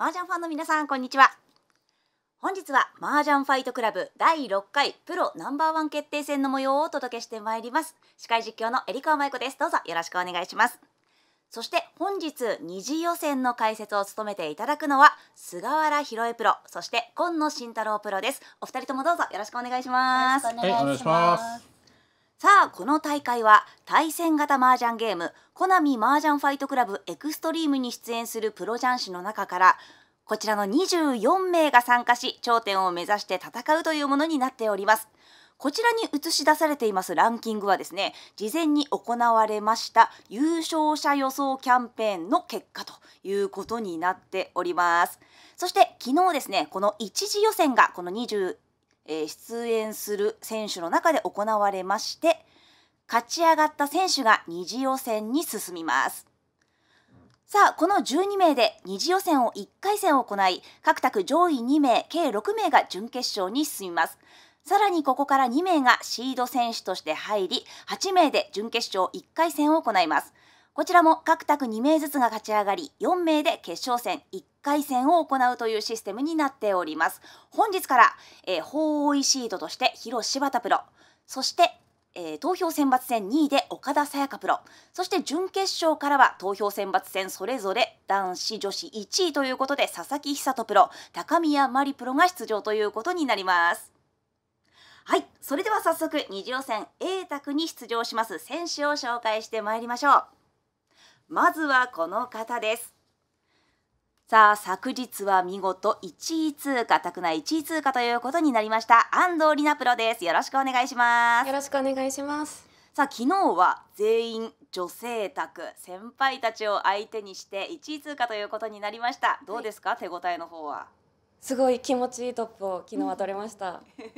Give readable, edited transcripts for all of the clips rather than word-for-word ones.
麻雀ファンの皆さんこんにちは。本日は麻雀ファイトクラブ第6回プロNo.1決定戦の模様をお届けしてまいります。司会実況の入川舞子です。どうぞよろしくお願いします。そして本日二次予選の解説を務めていただくのは菅原弘恵プロ、そして今野慎太郎プロです。お二人ともどうぞよろしくお願いします。 はい、お願いします。 さあ、この大会は対戦型麻雀ゲームコナミ麻雀ファイトクラブエクストリームに出演するプロ雀士の中からこちらの24名が参加し頂点を目指して戦うというものになっております。こちらに映し出されていますランキングはですね、事前に行われました優勝者予想キャンペーンの結果ということになっております。そして昨日ですね、この一次予選がこの出演する選手の中で行われまして、勝ち上がった選手が二次予選に進みます。さあ、この12名で二次予選を1回戦行い、各卓上位2名計6名が準決勝に進みます。さらにここから2名がシード選手として入り、8名で準決勝1回戦を行います。こちらも各卓2名ずつが勝ち上がり、4名で決勝戦1回戦を行うというシステムになっております。本日から、法追いシードとして広柴田プロ、そして投票選抜戦2位で岡田紗耶香プロ、そして準決勝からは投票選抜戦それぞれ男子女子1位ということで佐々木久人プロ、高宮真理プロが出場ということになります。はい、それでは早速二次予選 A 卓に出場します選手を紹介してまいりましょう。まずはこの方です。さあ、昨日は見事1位通過、卓内1位通過ということになりました安藤里奈プロです。よろしくお願いします。 よろしくお願いします。 さあ、昨日は全員女性卓、先輩たちを相手にして1位通過ということになりました。どうですか、手応えの方は。 すごい気持ちいいトップを昨日は取れました。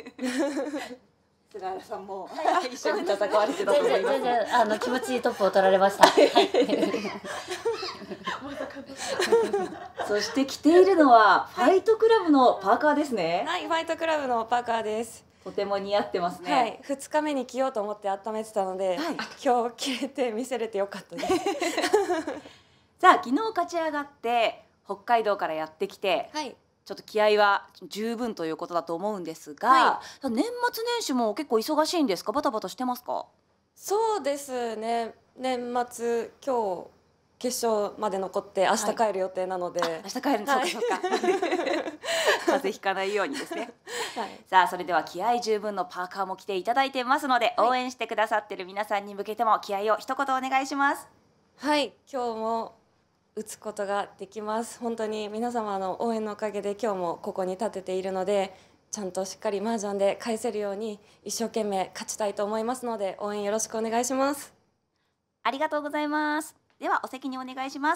菅原さんも一緒に戦われてたと思います。 全然気持ちいいトップを取られました。はい、 そして着ているのはファイトクラブのパーカーですね。 はい、ファイトクラブのパーカーです。 とても似合ってますね。 はい、2日目に着ようと思って温めてたので、今日着れて見せれてよかったです。 さあ、昨日勝ち上がって北海道からやってきて、ちょっと気合は十分ということだと思うんですが、年末年始も結構忙しいんですか？バタバタしてますか？ そうですね、年末今日決勝まで残って明日帰る予定なので、 明日帰るの、そうかそうか風邪ひかないようにですね。さあ、それでは気合十分のパーカーも着ていただいてますので、応援してくださってる皆さんに向けても気合を一言お願いします。 はい、今日も打つことができます。本当に皆様の応援のおかげで今日もここに立てているので、ちゃんとしっかり麻雀で返せるように一生懸命勝ちたいと思いますので、応援よろしくお願いします。 ありがとうございます。ではお席にお願いします。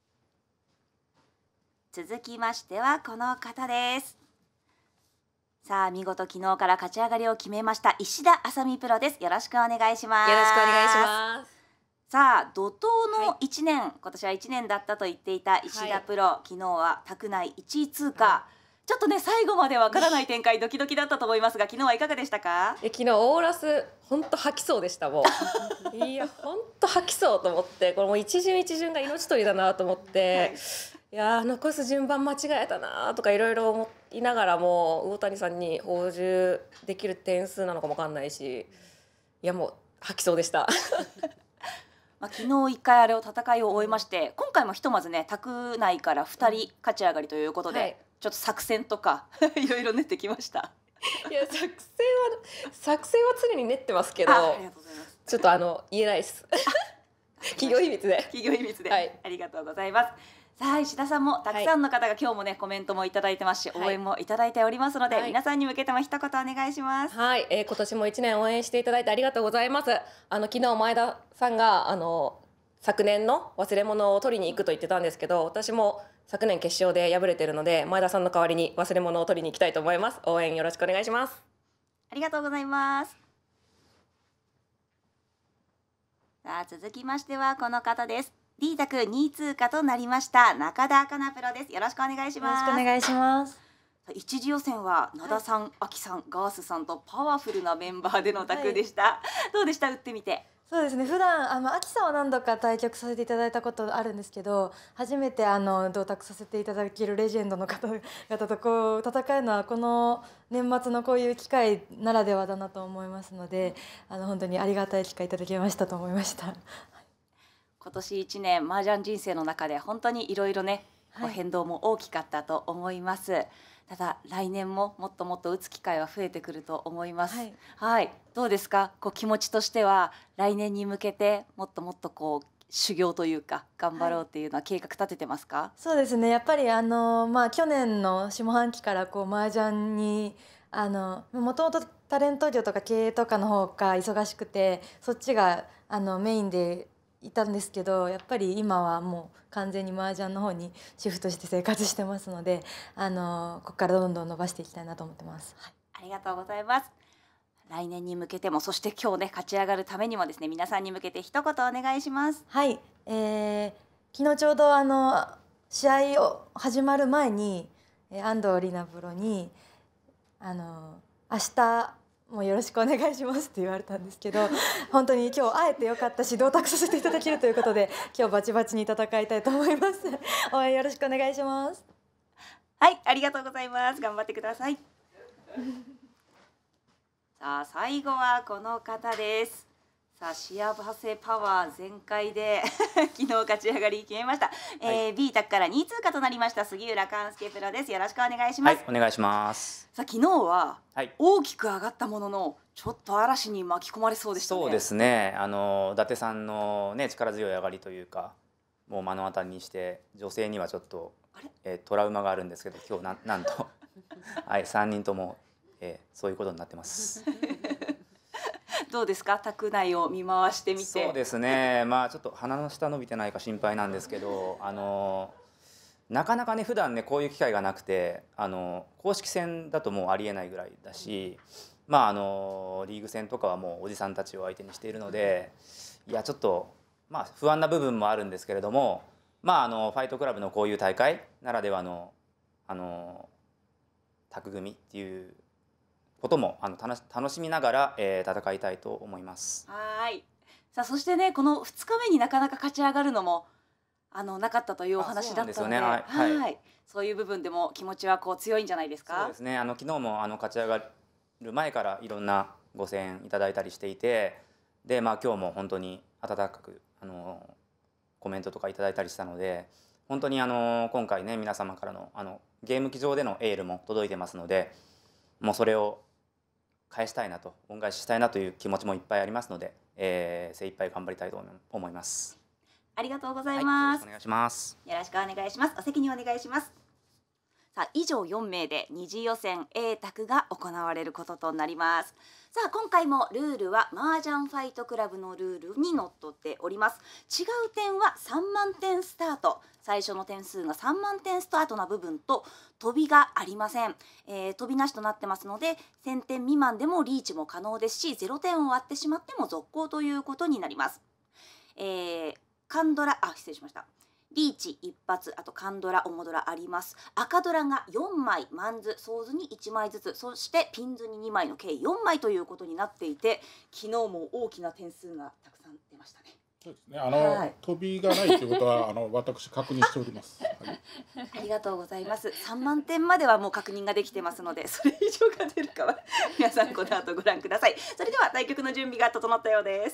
続きましてはこの方です。さあ、見事昨日から勝ち上がりを決めました石田あさみプロです。よろしくお願いします。 よろしくお願いします。 さあ、怒涛の1年、今年は1年だったと言っていた石田プロ、昨日は卓内1位通過、ちょっとね最後までわからない展開ドキドキだったと思いますが、昨日はいかがでしたか？ 昨日オーラス本当吐きそうでしたもういや本当吐きそうと思って、これもう一巡一巡が命取りだなと思って、いや残す順番間違えたなとかいろいろ思いながらも、魚谷さんに報酬できる点数なのかもわかんないし、いやもう吐きそうでした昨日1回あれを戦いを終えまして、今回もひとまずね卓内から2人勝ち上がりということで、ちょっと作戦とかいろいろ練ってきました。 いや作戦は常に練ってますけど、 ありがとうございます。 ちょっと言えないです企業秘密で。 企業秘密で、ありがとうございます。さあ、石田さんもたくさんの方が今日もねコメントもいただいてますし、応援もいただいておりますので、皆さんに向けても一言お願いします。 はい、今年も1年応援していただいてありがとうございます。昨日前田さんが昨年の忘れ物を取りに行くと言ってたんですけど、私も昨年決勝で敗れているので、前田さんの代わりに忘れ物を取りに行きたいと思います。応援よろしくお願いします。 ありがとうございます。さあ、続きましてはこの方です。D 卓2位通過となりました中田香奈プロです。よろしくお願いします。 よろしくお願いします。 一次予選は灘さん、あきさん、ガースさんとパワフルなメンバーでの卓でした。どうでした、打ってみて？ そうですね。普段秋さんは何度か対局させていただいたことあるんですけど、初めて同卓させていただけるレジェンドの方々とこう戦えるのはこの年末のこういう機会ならではだなと思いますので、本当にありがたい機会いただきましたと思いました。 今年1年麻雀人生の中で本当にいろいろね、 はい変動も大きかったと思います。ただ来年ももっともっと打つ機会は増えてくると思います。 はいはい、どうですか？こう気持ちとしては来年に向けてもっともっとこう修行というか頑張ろうっていうのは計画立ててますか？ そうですね。やっぱり去年の下半期からこう麻雀にもともとタレント業とか経営とかの方が忙しくて、そっちがメインでいたんですけど、やっぱり今はもう完全に麻雀の方にシフトして生活してますので、ここからどんどん伸ばしていきたいなと思ってます。はい、 ありがとうございます。来年に向けても、そして今日ね勝ち上がるためにもですね、皆さんに向けて一言お願いします。 はい、昨日ちょうど試合を始まる前に安藤里奈プロに明日もよろしくお願いしますって言われたんですけど、本当に今日会えてよかったし、同卓させていただけるということで、今日バチバチに戦いたいと思います。応援よろしくお願いします。 はい、ありがとうございます。頑張ってください。さあ最後はこの方です。さあ幸せパワー全開で昨日勝ち上がり決めました、B 卓から2位通過となりました杉浦勘介プロです。よろしくお願いします。 はい、お願いします。 さあ昨日ははい、 大きく上がったもののちょっと嵐に巻き込まれそうでしたね。 そうですね。伊達さんのね力強い上がりというか、もう目の当たりにして女性にはちょっとトラウマがあるんですけど、今日なんとはい3人とも、そういうことになってます。 どうですか？卓内を見回してみて。 そうですね。まあちょっと鼻の下伸びてないか心配なんですけど、なかなかね普段ねこういう機会がなくて、公式戦だともうありえないぐらいだし、まあリーグ戦とかはもうおじさんたちを相手にしているので、いやちょっとまあ不安な部分もあるんですけれども、まあファイトクラブのこういう大会ならではの卓組っていうことも楽しみながら、戦いたいと思います。 はい。さあそしてねこの2日目になかなか勝ち上がるのもなかったというお話だったので、 そうなんですよね。はい、 そういう部分でも気持ちはこう強いんじゃないですか？ そうですね。昨日も勝ち上がる前からいろんなご声援いただいたりしていて、でまあ今日も本当に温かくコメントとかいただいたりしたので、本当に今回ね皆様からのゲーム機上でのエールも届いてますので、もうそれを返したいなと、恩返ししたいなという気持ちもいっぱいありますので、精一杯頑張りたいと思います。 ありがとうございます。 はい、よろしくお願いします。 よろしくお願いします。お席にお願いします。さあ以上4名で二次予選 A 卓が行われることとなります。さあ今回もルールは麻雀ファイトクラブのルールにのっとっております。違う点は3万点スタート、最初の点数が3万点スタートな部分と飛びがありません、飛びなしとなってますので1000点未満でもリーチも可能ですし、0点を割ってしまっても続行ということになります。カンドラ失礼しました。リーチ一発、あとカンドラ、オモドラあります。赤ドラが4枚、マンズ、ソーズに1枚ずつ、そしてピンズに2枚の計4枚ということになっていて、昨日も大きな点数がたくさん出ましたね。 そうですね。飛びがないということは私確認しております。はい、 ありがとうございます。3万点まではもう確認ができてますので、それ以上が出るかは皆さんこの後ご覧ください。それでは対局の準備が整ったようです。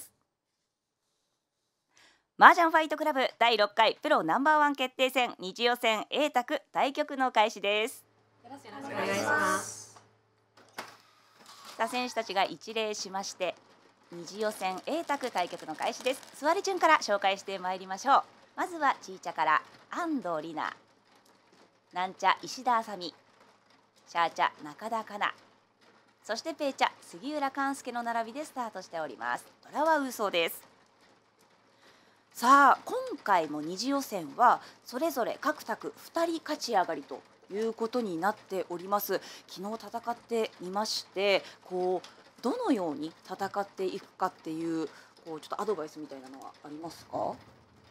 麻雀ファイトクラブ第6回プロナンバーワン決定戦二次予選 A 卓対局の開始です。 よろしくお願いします。 さあ選手たちが一礼しまして二次予選 A 卓対局の開始です。座り順から紹介してまいりましょう。まずはちーちゃから安藤里奈、なんちゃ石田あさみ、シャーチャ中田香菜、そしてペーチャ杉浦勘介の並びでスタートしております。ドラは嘘です。さあ今回も二次予選はそれぞれ各卓2人勝ち上がりということになっております。昨日戦ってみましてどのように戦っていくかっていうちょっとアドバイスみたいなのはありますか？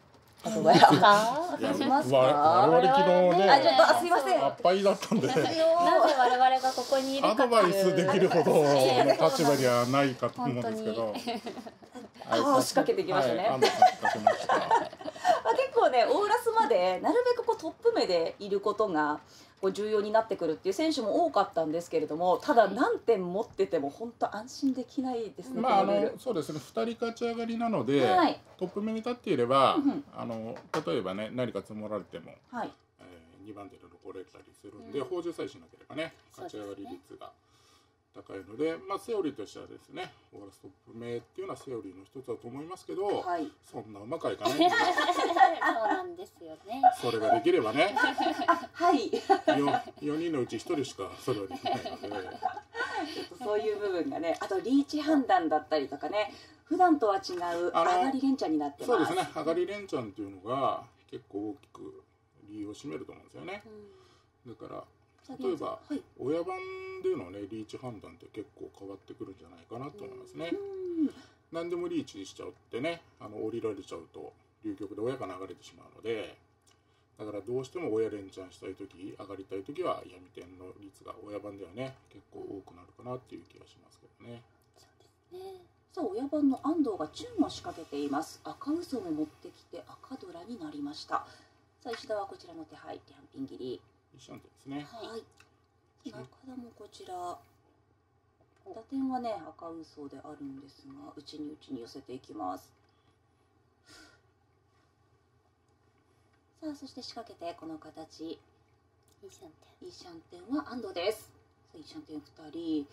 アドバイスか。 いやしますか我々昨日ね、 あ、ちょっとすいません。 あっぱいだったんで、 なぜ我々がここにいるかアドバイスできるほどの立場にはないかと思うんですけど。 あ、仕掛けてきましたね。 はい、安藤さん仕掛けました。 まあ、結構ね、オーラスまでなるべくこうトップ目でいることがこう重要になってくるっていう選手も多かったんですけれども、ただ何点持ってても本当安心できないですね。 まあこのルールそうですね、2人勝ち上がりなので、 はいトップ目に立っていれば、 うんうん例えばね何か積もられても、 はい。 2番手で残れたりするんで、補充さえしなければね勝ち上がり率が高いので、まあセオリーとしてはですね、オーラストップ目っていうのはセオリーの一つだと思いますけど、 はい。 そんなうまくはいかないんで、 そうなんですよね。 それができればね、 はい。 4人のうち1人しかそれはできないので。 そういう部分がね、あとリーチ判断だったりとかね、普段とは違う上がり連チャンになってます。 そうですね、上がり連チャンっていうのが結構大きく理由を占めると思うんですよね。だから例えば、 はい。 親番でのねリーチ判断って結構変わってくるんじゃないかなと思いますね。何でもリーチしちゃうってね、降りられちゃうと流局で親が流れてしまうので、だからどうしても親連チャンしたい時、上がりたい時は闇点の率が親番ではね結構多くなるかなっていう気がしますけどね。 さあ、親番の安藤がチュンを仕掛けています。赤嘘も持ってきて赤ドラになりました。さあ、石田はこちらの手配、リャンピン切り。 一緒なんですね。 はい。中田もこちら。打点はね、赤嘘であるんですが、内に寄せていきます。さあ、そして仕掛けてこの形。 いいじゃんって。 イーシャンテンは安藤です。さあ、イーシャンテン2人。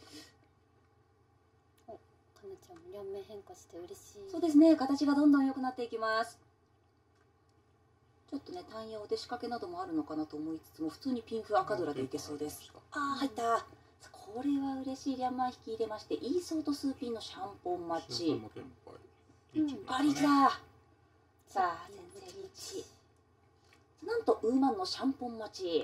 かむちゃんも両面変化して嬉しい。 そうですね、形がどんどん良くなっていきます。ちょっとね、単葉で仕掛けなどもあるのかなと思いつつも、普通にピンフ赤ドラでいけそうです。ああ、入った。さあ、これは嬉しい。リャンマン引き入れまして、イーソーとスーピンのシャンポン待ち。あ、リーチだ。さあ、全然リーチ。なんとウーマンのシャンポン待ち。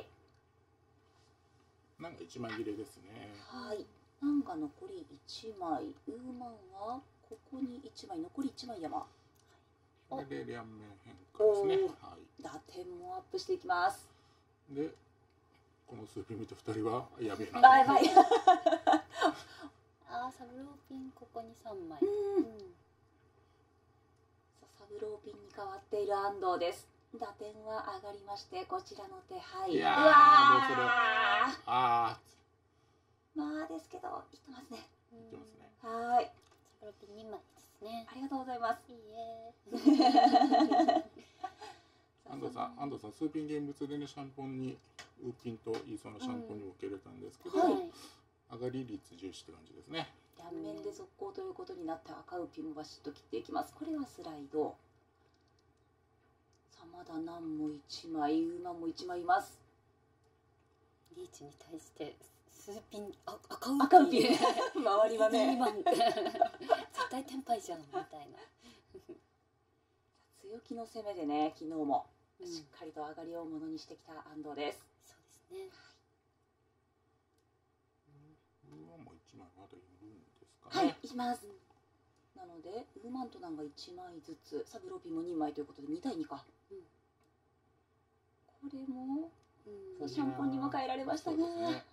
なんか1枚切れですね。 はい。なんが残り1枚。ウーマンはここに1枚、残り1枚山。 これで両面変化ですね。はい。 打点もアップしていきます。 で、このスーピン見て2人はやべえな。 バイバイ。 あー、サブローピンここに3枚。 さあ、サブローピンに変わっている安藤です。打点は上がりまして、こちらの手配。 いやー、 うわどうする。あまあですけど、いってますね。 ー、いってますね。 はーい。 サブローピン2枚ですね。 ありがとうございます。 いいえ。 安藤さん、スーピン現物でね、シャンポンに、ウーピンとイーソーのシャンポンに受け入れたんですけど、 はい上がり率重視って感じですね。 両面で続行ということになって赤ウピンもバシッと切っていきます。これはスライド。さあ、まだ何も1枚、ウーマンも1枚います。 リーチに対してスーピン赤赤ウピン。周りはね。 2番絶対テンパイじゃんみたいな。 強気の攻めでね、昨日もしっかりと上がりをものにしてきた安藤です。 そうですね。 ウーマンも1枚まだいるんですかはね。 い、います。なので、ウーマンとナンが1枚ずつ、サブローピンも2枚ということで2対2か。これも、そうシャンポンにも変えられましたが、 そうですね。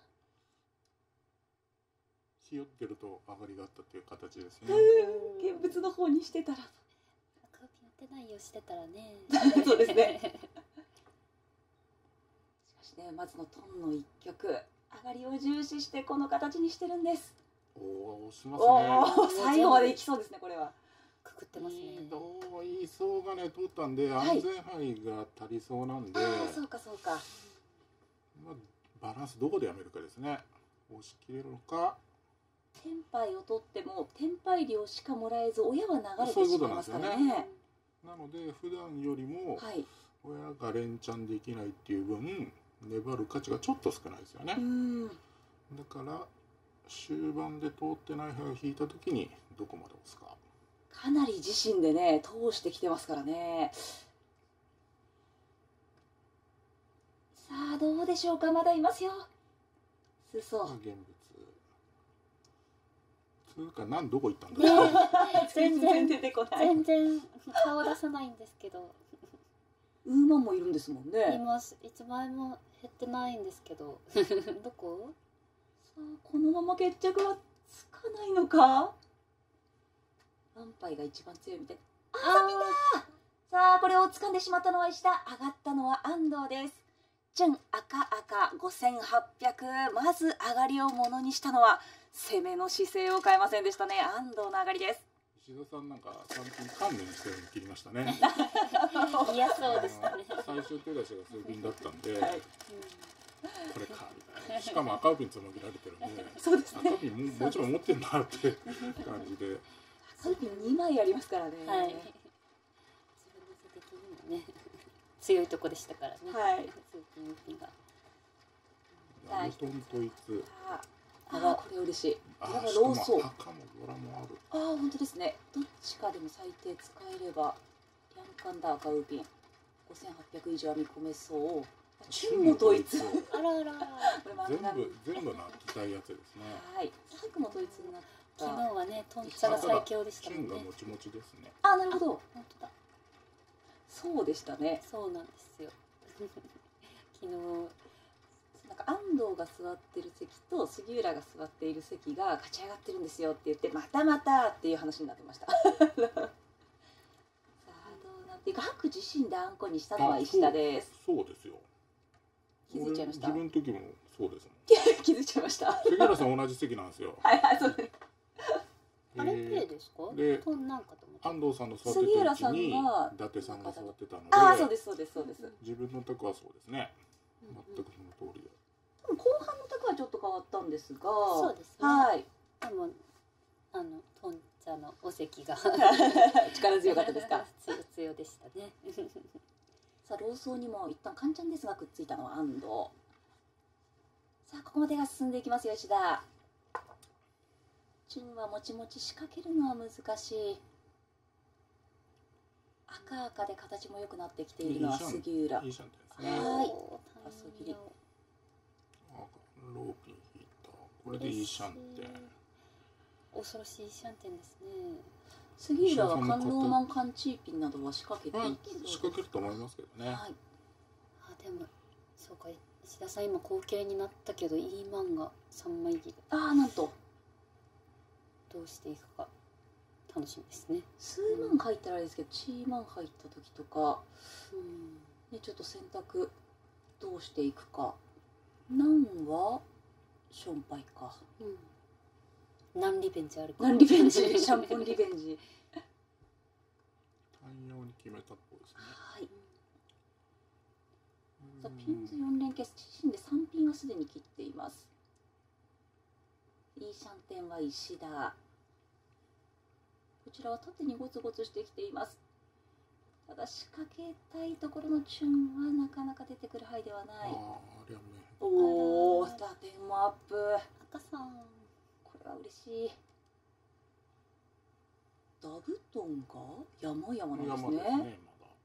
ひよってると上がりがあったっていう形ですね。 現物の方にしてたら。 赤ウピン打てないよしてたらね。 そうですね。しかしね、まずのトンの一曲、上がりを重視してこの形にしてるんです。 おお、押しますおね。 お、最後までいきそうですね、これは。 くくってますね。 いい層がね通ったんで、安全範囲が足りそうなんで、 ああ、そうかそうか。 まあ、バランスどこでやめるかですね。押し切れるのか。 テンパイを取ってもテンパイ料しかもらえず親は流れてそういうしまいことなんですよますからねね。 なので普段よりもはい。 親が連チャンできないっていう分粘る価値がちょっと少ないですよね。だから終盤で通ってない牌を引いた時にどこまで押すか。 かなり自身でね通してきてますからね。さあどうでしょうか、まだいますよ。裾。 現物つうかどこ行ったんだろう。 全然出てこない。 全然顔出さないんですけど。 ウーマンもいるんですもんいね。 ます一枚も減ってないんですけどどこ？ さあこのまま決着はつかないのか。ワンパイが一番強いみたい。 あさあこれを掴んでしまったのは石田、上がったのは安藤です。準赤5800、まず上がりをものにしたのは攻めの姿勢を変えませんでしたね。安藤の上がりです。 石田さんなんか3品観念したように切りましたね。 嫌そうでしたね。 最終手出しが数品だったんで、 はい、 これかみたいな。しかも赤ウピンつもぎられてるんで、 そうですね。 赤ウピンもう一枚持ってんなって感じで。 赤ウピン2枚ありますからね。 はい。自分の手的にもね強いとこでしたからね。 はいスーピンが。 ラルトン統一。 これ嬉しい。 あやっぱしかもローソー。 赤もドラもある。 本当ですね。どっちかでも最低使えればヤンカンダ赤ウーピン5800以上は見込めそう。中も統一。 あらあら。 全部なきたいやつですね。 はい。白も統一になった。 昨日はねトンチャが最強でしたもんね。 チュンがもちもちですね。 なるほど。 本当だ。 そうでしたね。 そうなんですよ。昨日。 なんか安藤が座ってる席と杉浦が座っている席が勝ち上がってるんですよって言って、またまたっていう話になってました。さあどうなっていく。白自身であんこにしたのは石田です。 そうですよ。 気づいちゃいました。 自分の時もそうですもん。 気づいちゃいました。 杉浦さん同じ席なんですよ。 はいはい、そうです。 あれペイですか？ でトンなんかと思って。 安藤さんの座ってた位置に伊達さんが座ってたので、 そうですそうですそうです。 自分の卓はそうですね。全くその通りで。 後半の卓はちょっと変わったんですが、 そうですね。 はい。 でもトンチャのお席が力強かったですか？ 強でしたね。 さあローソーにも一旦カンちゃんですがくっついたのは安藤。さあここまでが進んでいきますよ石田。チュンはもちもち仕掛けるのは難しい。赤で形も良くなってきているのは杉浦。 いいシャンテンですね。 はい。パス切り。 ローピン引いた。これでいいシャンテン。 恐ろしいシャンテンですね。 杉浦はカンローマンカンチーピンなどは仕掛けていきそうです。 仕掛けると思いますけどね。 はい。 でもそうか石田さん今後継になったけど E マンが3枚切り。 なんとどうしていくか楽しみですね。 数万入ったらあれですけど、チーマン入った時とか、ね、ちょっと選択どうしていくか。何はションパイか。 何リベンジあるか。 何リベンジシャンポンリベンジ。 単用に決めたっぽいですね。 はい。さあピンズ4連結自身で3ピンはすでに切っています。いいシャンテンは石田。こちらは縦にゴツゴツしてきています。ただ仕掛けたいところのチュンはなかなか出てくる範囲ではない。おお、打点もアップ。 赤さん。 これは嬉しい。ダブトンが山々なんですね。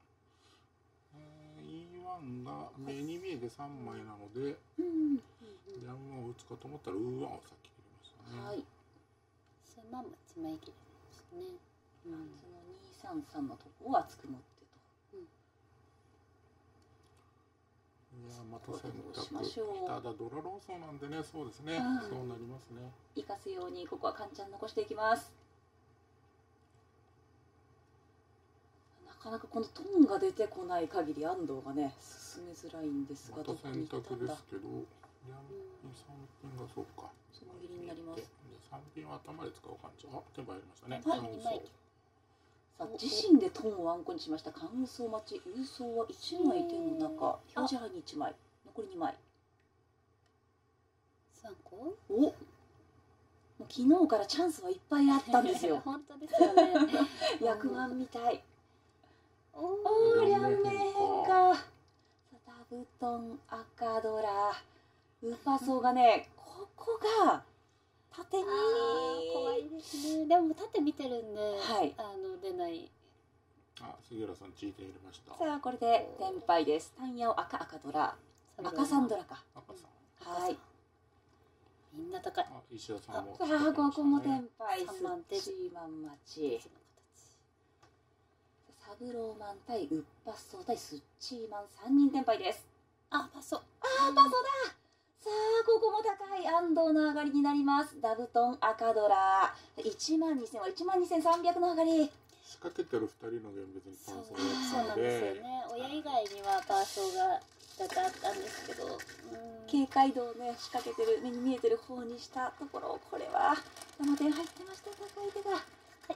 E1 が目に見えて3枚なので、ヤンを打つかと思ったらウーワンをさっき入れましたね。 はい。 それまんま1枚切れですね。 その233のとこはつくもってと。 いやまた選択。ただドラローソーなんでね、そうですね。そうなりますね。 生かすようにここはカンちゃん残していきます。なかなかこのトンが出てこない限り安藤がね進めづらいんですが、 また選択ですけど、ヤン3ピンがそうか。 その切りになります。 3ピンは頭で使う感じ。テンポ入りましたね。 さあ自身でトンをワンコにしました。カンウソ待ち。ウソは1枚手の中。表示範囲に1枚。残り2枚。 3個？ お。もう昨日からチャンスはいっぱいあったんですよ。 本当ですよね。 役満みたい。 おお、両面変化。ダブトン、赤ドラ、ウパソーがね、ここが縦に。 怖いですね。でも縦見てるんで、 はい、 出ない。 杉浦さんチーテン入れました。 さあこれで天敗です。タンヤオ赤ドラ、赤サンドラか。 赤さん。 はい。 みんな高い。 石田さんも。 ここも天敗。 3万手。 1万待ち。 カブローマン対ウッパッソー対スッチーマン3人転敗です。 あ、パソ。 パソだ。さあここも高い安藤の上がりになります。ダブトン赤ドラ12000は12300の上がり。 仕掛けてる2人のゲーム別にパーソそうーだったのなんですよで、 ね。親以外にはパーソーが2つあったんですけど、 警戒度をね仕掛けてる目に見えてる方にしたところ、これは7点入ってました。高い手が、はい、さ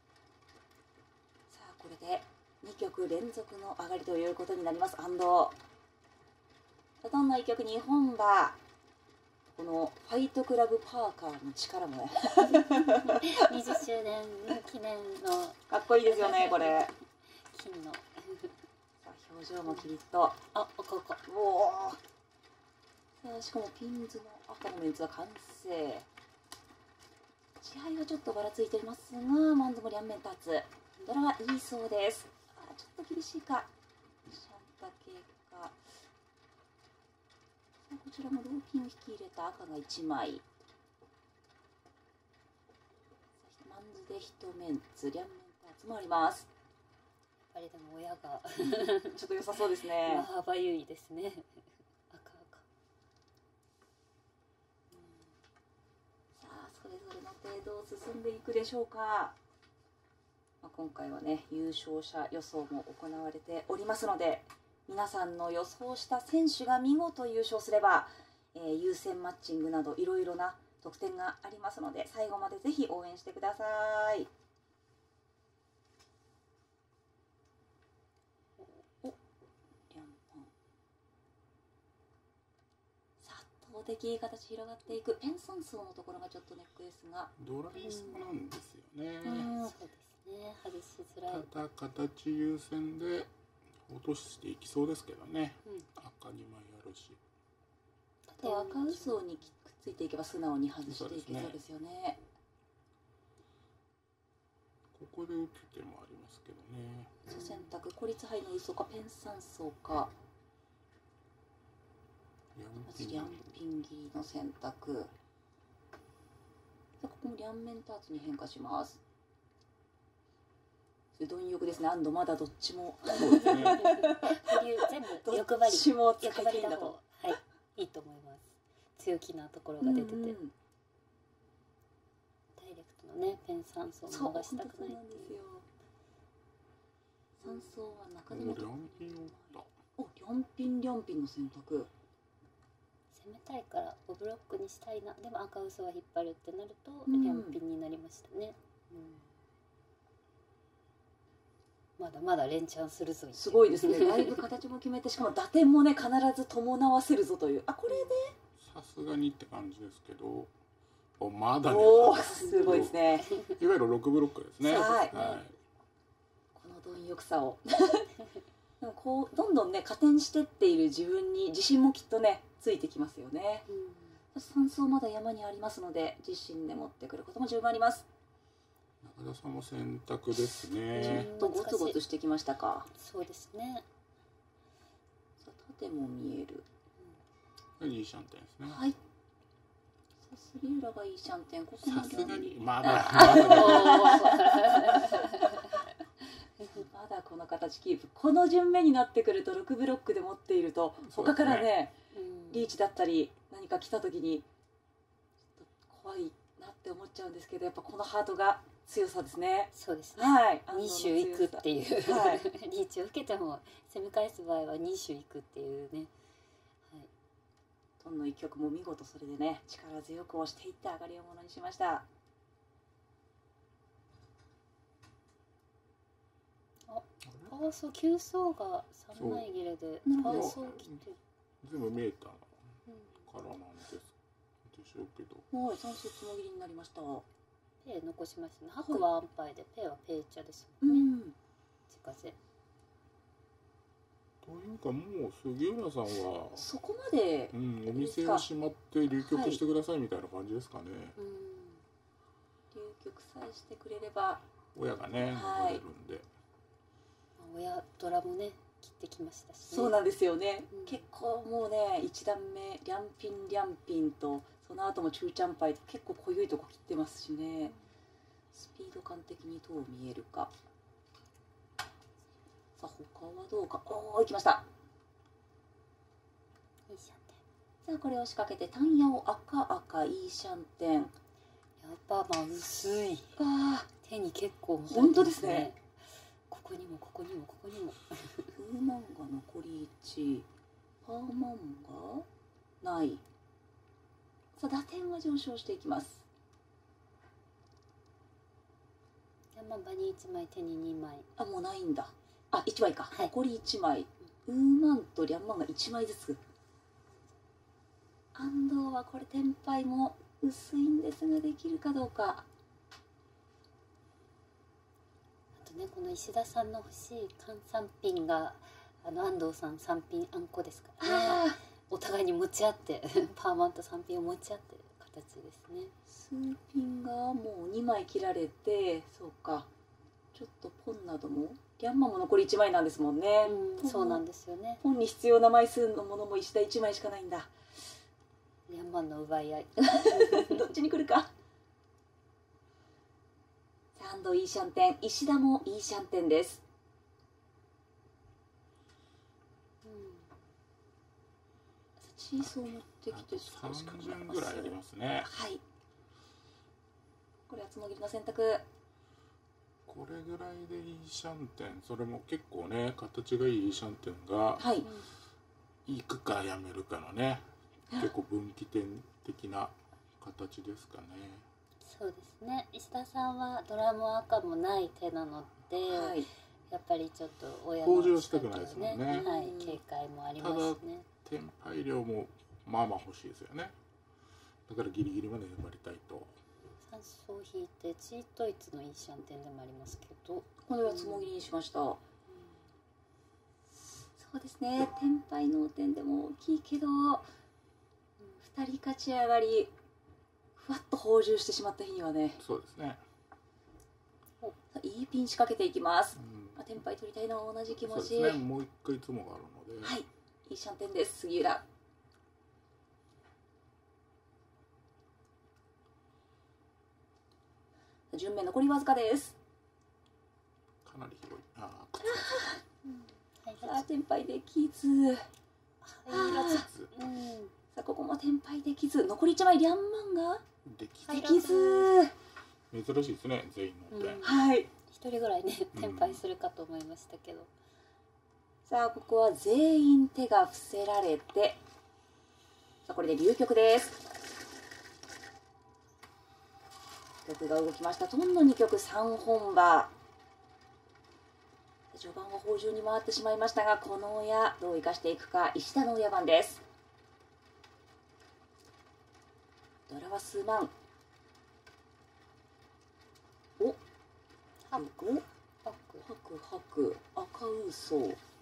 あこれで2局連続の上がりということになります。安藤どんな1局2本馬、このファイトクラブパーカーの力もね 20周年記念のかっこいいですよねこれ。 金のさあ表情もキリッと、 あ、赤。 おお、さあしかもピンズの赤のメンツは完成。支配はちょっとばらついていますが、マンズも両面立つ。ドラはいいそうです。あ、ちょっと厳しいか。シャンタ系か。さあこちらもローピンを引き入れた赤が1枚。マンズで1面ツ、両面立つもあります。 やっぱりでも親がちょっと良さそうですね。 マハバ優位ですね。赤。 さあそれぞれの程度を進んでいくでしょうか。今回はね優勝者予想も行われておりますので、皆さんの予想した選手が見事優勝すれば、優先マッチングなどいろいろな特典がありますので、最後までぜひ応援してください。お、リャンパン圧倒的いい形広がっていく。ペンソン層のところがちょっとネックですが、 ドライそうなんですよね。 そうですね。外しづらい。 ただ形優先で落としていきそうですけどね。赤2枚あるし、 あと赤うそにくっついていけば素直に外していけそうですよね。 ここで打つ手もありますけどね。 選択、孤立杯の嘘かペンサンソーか。まずリャンピンギリの選択。ここも両面ターツに変化します。貪欲ですね。安藤まだどっちも。 そうですね。 全部欲張り。 どっちも使い欲張りだと、はい、いいと思います。強気なところが出てて、ダイレクトのねペン3層を逃したくないっていう。 3層は中でも両ピンを打った。 お、両ピンの選択。 攻めたいから5ブロックにしたいな。でも赤嘘は引っ張るってなると両ピンになりましたね。まだまだ連チャンするぞ。 すごいですね。だいぶ形も決めて、しかも打点もね必ず伴わせるぞという。あ、これでさすがにって感じですけど、お、まだね。 おお、すごいですね。 いわゆる6ブロックですね。 はい。この貪欲さをでもこうどんどんね加点してっている自分に自信もきっとねついてきますよね。3層まだ山にありますので、自身で持ってくることも十分あります。 中田さんも選択ですね。 ちょっとゴツゴツしてきましたか。 そうですね。 さあ縦も見える。 いいシャンテンですね。 はい。さあ杉浦がいいシャンテン。ここさすがにまだまだこの形キープ。この順目になってくると6ブロックで持っていると、他からねリーチだったり何か来た時にちょっと怖いなって思っちゃうんですけど、やっぱこのハートが強さですね。 そうですね。 はい。 2周いくっていう、 はい、 リーチを受けても攻め返す場合は2周いくっていうね。はい。 どんの一曲も見事それでね力強く押していって上がりをものにしました。 パーソ9層が3枚切れでパーソ切って全部見えたからなんですでしょうけど。 はい、3層つもぎりになりました。 ペイ残しましたね。白はアンパイで、ペイはペイチャですもんね。自家製。 というかもう杉浦さんはそこまで、 お店を閉まって流局してくださいみたいな感じですかね。 流局さえしてくれれば。 親がね乗れるんで。 親ドラもね切ってきましたし、 そうなんですよね。結構もうね1段目リャンピンとその後も中チャンパイと結構濃ゆいとこ切ってますしね。スピード感的にどう見えるか。 さあ他はどうか。おお、行きました。 いいシャンテさあこれを仕掛けてタンヤオ赤いいシャンテン。 ン。やっぱまあ薄い。 あ手に結構重たい本当ですね。 ここにもここにもここにも。 ウーマンが残り1、パーマンがない。さあ打点は上昇していきます。 山場に1枚手に2枚。 あ、もうないんだ。あ、1枚か、 はい、 残り1枚。ウーマンとリャンマンが1枚ずつ。安藤はこれテンパイも薄いんですができるかどうか。 あとね、この石田さんの欲しい換算ピンが安藤さん3ピンあんこですからね。 あお互いに持ち合ってパーマンと3ピンを持ち合ってる形ですね。 数ピンがもう2枚切られて、そうか、ちょっとポンなどもリャンマンも残り1枚なんですもんね。 そうなんですよね。 ポンに必要な枚数のものも石田1枚しかないんだ。 リャンマンの奪い合い。 どっちに来るか。安藤いいシャンテン、石田もいいシャンテンです。チーズを持ってきて少し考え 30 ます。 ぐらいありますね。 はい。これはつもぎりの選択。 これぐらいでいいシャンテン、それも結構ね形がいいシャンテンがはい。 行くかやめるかのね、結構分岐点的な形ですかね。 そうですね。石田さんはドラも赤もない手なので、 はい。 やっぱりちょっと親向上のしたくないですもんねはい、警戒もありますね。 テンパイ量もまあまあ欲しいですよね。だからギリギリまで粘りたいと。 3層引いてチートイツのいいシャンテンでもありますけど、 これはつもぎりにしました。そうですね。テンパイ脳天でも大きいけど、2人勝ち上がり、ふわっと放充してしまった日にはね、 そうですね。 いいピン仕掛けていきます。 うん、 テンパイ取りたいのは同じ気持ち。 そうですね。もう一回つもがあるので。 はい。いいシャンテンです。杉浦。順目残りわずかです。 かなり広い。あさあ、テンパイできず。さあ、ここもテンパイできず。残り1枚、リャンマンができできず。 珍しいですね。全員の点。 はい。 1人ぐらいね、テンパイするかと思いましたけど。 さあ、ここは全員手が伏せられて、さあ、これで流局です。曲が動きました。トンの2曲3本馬。序盤は芳醇に回ってしまいましたが、この親どう生かしていくか。石田の親番です。ドラは数万。お、 ハクハク赤ウソ。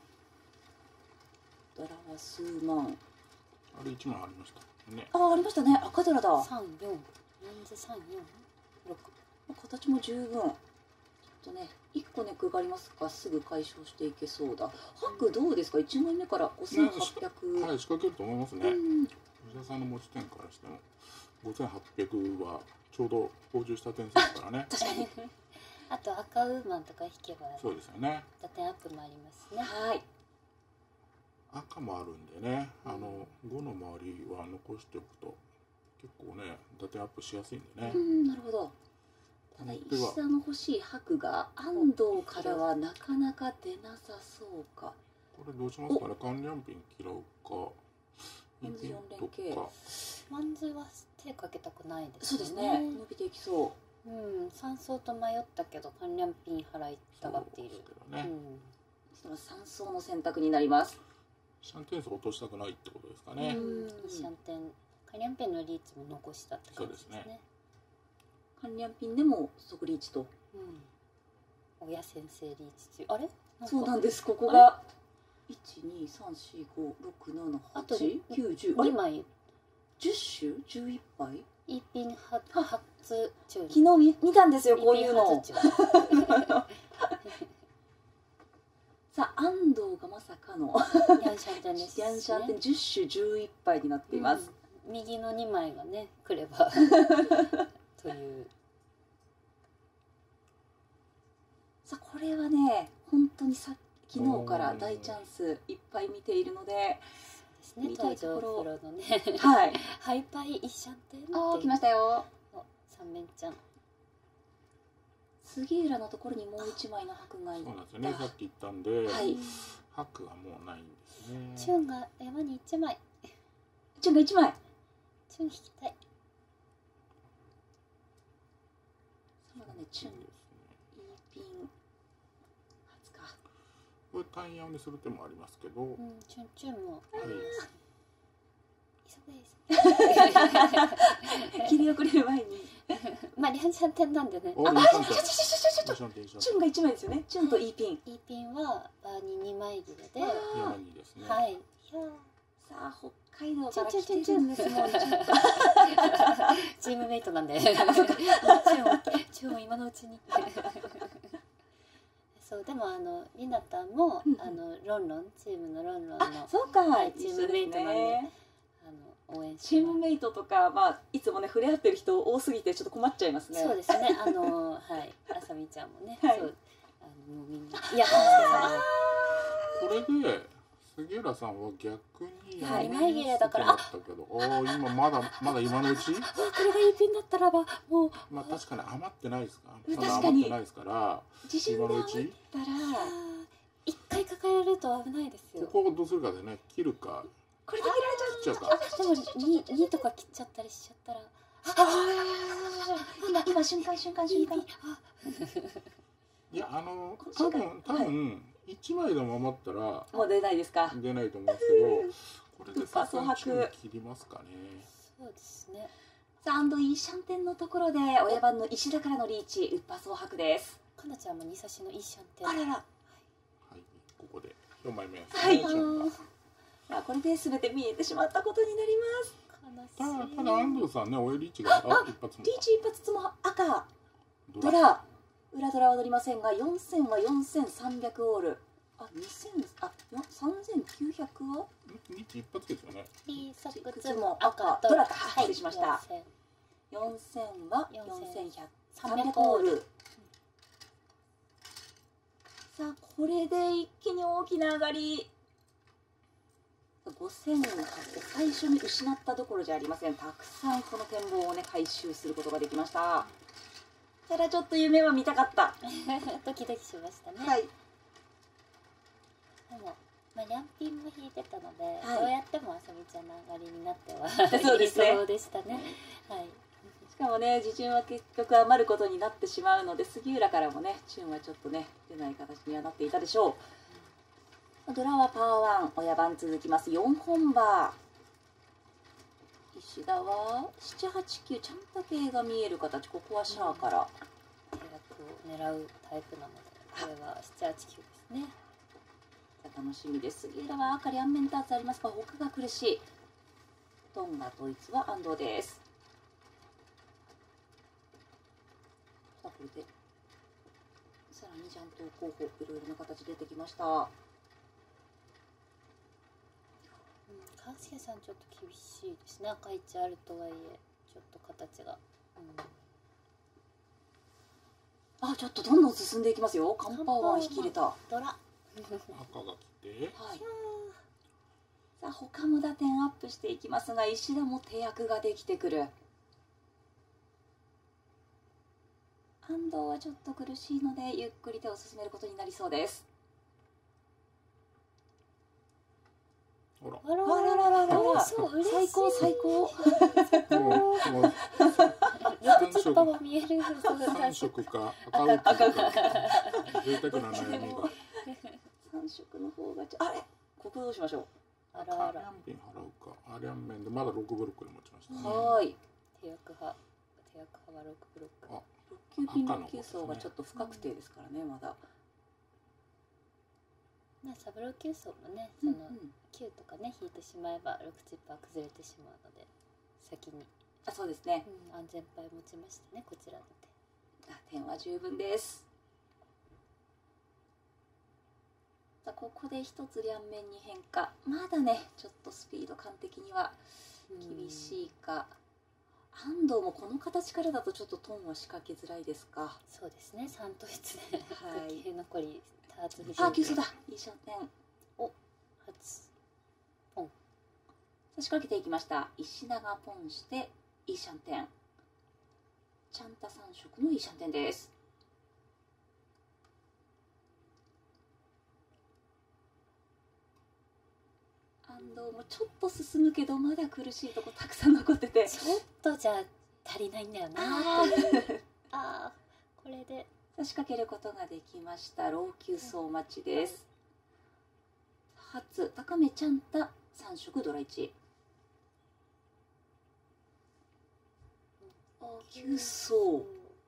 ドラは数万。 あれ1枚ありましたね。 あ、ありましたね。赤ドラだ。 3、4、4字3、4、6。 形も十分。ちょっとね、1個ネックがありますが、すぐ解消していけそうだ。ハクどうですか。1枚目から5800。 はい、仕掛けると思いますね。吉田さんの持ち点からしても5800はちょうど補充した点数ですからね。 確かに。 あと赤ウーマンとか引けばそうですよね。 打点アップもありますね。 はい。 赤もあるんでね、5の周りは残しておくと結構ね打点アップしやすいんでね。 なるほど。ただ石田の欲しい白が安藤からはなかなか出なさそうか。 これどうしますかね。関連ピン嫌うか。 マンズ4連携。 マンズは手かけたくないですね。 そうですね。伸びていきそう。 3層と迷ったけど関連ピン払いたがっている。 ね。 3層の選択になります。 シャンテン数落としたくないってことですかね。 シャンテン、関連ピンのリーチも残したって感じですね。 関連ピンでも即リーチと。 親先生リーチ中。あれ？ そうなんです。ここが1、2、3、4、5、6、7、8、9、10。 2枚。 10種11杯。 一品初中。 昨日見たんですよ、こういうの。さあ、安藤がまさかのヤンシャンテンですね。 ヤンシャンテン10種11杯になっています。 右の2枚がね来ればという。 さあ、これはね、本当にさっ昨日から大チャンスいっぱい見ているので、 そうですね、東京プロのねはいハイパイイシャンテンっていうあー来ましたよ。 三面ちゃん。 杉浦のところにもう一枚の白がいそうなんですよた。 ね、さっき言ったんで、 はい白はもうないんですね。 チュンが山に一枚。 チュンが一枚。 チュン引きたい。 そうだね、チュンですね。 いいピン初か。 これ単ヤにする手もありますけど、はい、 うん、チュンチュンも。急げ切り遅れる前に。 まあリャンシャンテンなんでね。 お、リンシャンテン。リンシャンテン、 チュンが一枚ですよね。チュンといいピン。 いいピンはバーに2枚切れで、 山にですね。 はい。 さあ北海道から来てるんですもん。 チームメイトなんで。チュンも今のうちに。そうでもリナタンもロンロンチームのロンロンのそうか、 チームメイトなんで応援してチームメイトとか、まあ、いつもね触れ合ってる人多すぎてちょっと困っちゃいますね。 そうですね。はいあさみちゃんもね。 はいそうもうみんないやこれで杉浦さんは逆にはい二枚切れだからあったけど、今まだ今のうち？ これがいいピンだったらばもうまあ確かに余ってないですか。 確かにまだ余ってないですから、 自信があっ今のうちたら一回抱えると危ないですよ。 ここをどうするかでね、切るかこれで切られちゃう。 切っちゃうか。 でも2とか切っちゃったりしちゃったら今瞬間いや多分1枚でも余ったらもう出ないですか。 出ないと思うんですけど、これでさすがにチュン切りますかね。 そうですね。 さあ、イーシャンテンのところで親番の石田からのリーチ、ウッパ総白です。 かなちゃんも2差しのいいシャンテン。 あらら。 はい、ここで4枚目ですはいね。チュンがさあ、これで全て見えてしまったことになります。 悲しい。 ただ安藤さんね、親リーチが一発もリーチ一発つも赤。 ドラドラ。裏ドラは乗りませんが、4000は4300オール。あ、3900はリーチ一発ですよね。 リーソック靴ツも赤ドラか失礼しました 4000 4000は 300 4300オール。さあ、これで一気に大きな上がり。5000最初に失ったどころじゃありません。たくさんこの展望をね回収することができました。ただちょっと夢は見たかった。 ドキドキしましたね。 はい。 でも、まあ、リャンピンも引いてたので、 はいどうやってもあさみちゃんの上がりになってはそうですね理想でしたね。はい。 しかもね、自チュンは結局余ることになってしまうので、杉浦からもね、チュンはちょっとね、出ない形にはなっていたでしょう。ドラはパワー1、親番続きます。4本馬。石田は7、8、9、ちゃんと系が見える形。ここはシャアから。 手楽を狙うタイプなので、これは7、8、9ですね。 楽しみです。杉浦は赤両面2つありますが、他が苦しい。トンガ統一は安藤です。さあ、これでさらにジャント候補いろいろな形出てきました。 川重さんちょっと厳しいですね。赤い1あるとはいえちょっと形が、 あ、ちょっとどんどん進んでいきますよ。カンパーワン引き入れた。はドラ赤が来て、 い。さあ、他も打点アップしていきますが、石田も手役ができてくる。安藤はちょっと苦しいので、ゆっくり手を進めることになりそうです。 ほら。 あらあららららら、 そう嬉しい。 最高最高。 もう 6つっぱは見える。 3色か赤か贅沢な悩みが。 三色の方があれ、ここどうしましょあらあら。 アリャンピン払うか。アリャン面でまだ6ブロックで持ちましたう。 ね。 はーい。 手役派は6ブロック。 あ、 6級ピン6級層がちょっと不確定ですからね、まだ。 サブロー級層もね、 うんうん 9とかね引いてしまえば6チップは崩れてしまうので、先に、 あ、そうですね。 安全牌持ちましたね、こちらの打点は十分です。さあ、ここで一つ両面に変化。まだね、ちょっとスピード感的には手。 厳しいか。安藤もこの形からだとちょっとトンは仕掛けづらいですか。 そうですね、3統一ではい時計残り初飛あ、急走だ。いいシャンテン。 初ポン。 差し掛けていきました。石田がポンしていいシャンテン。ちゃんた3色のいいシャンテンです。安藤もちょっと進むけどまだ苦しいとこたくさん残ってて、 ちょっとじゃ足りないんだよなあっていう。ああ、これで差し掛けることができました。老朽層待ちです。初高めちゃんた3色ドラ1。9層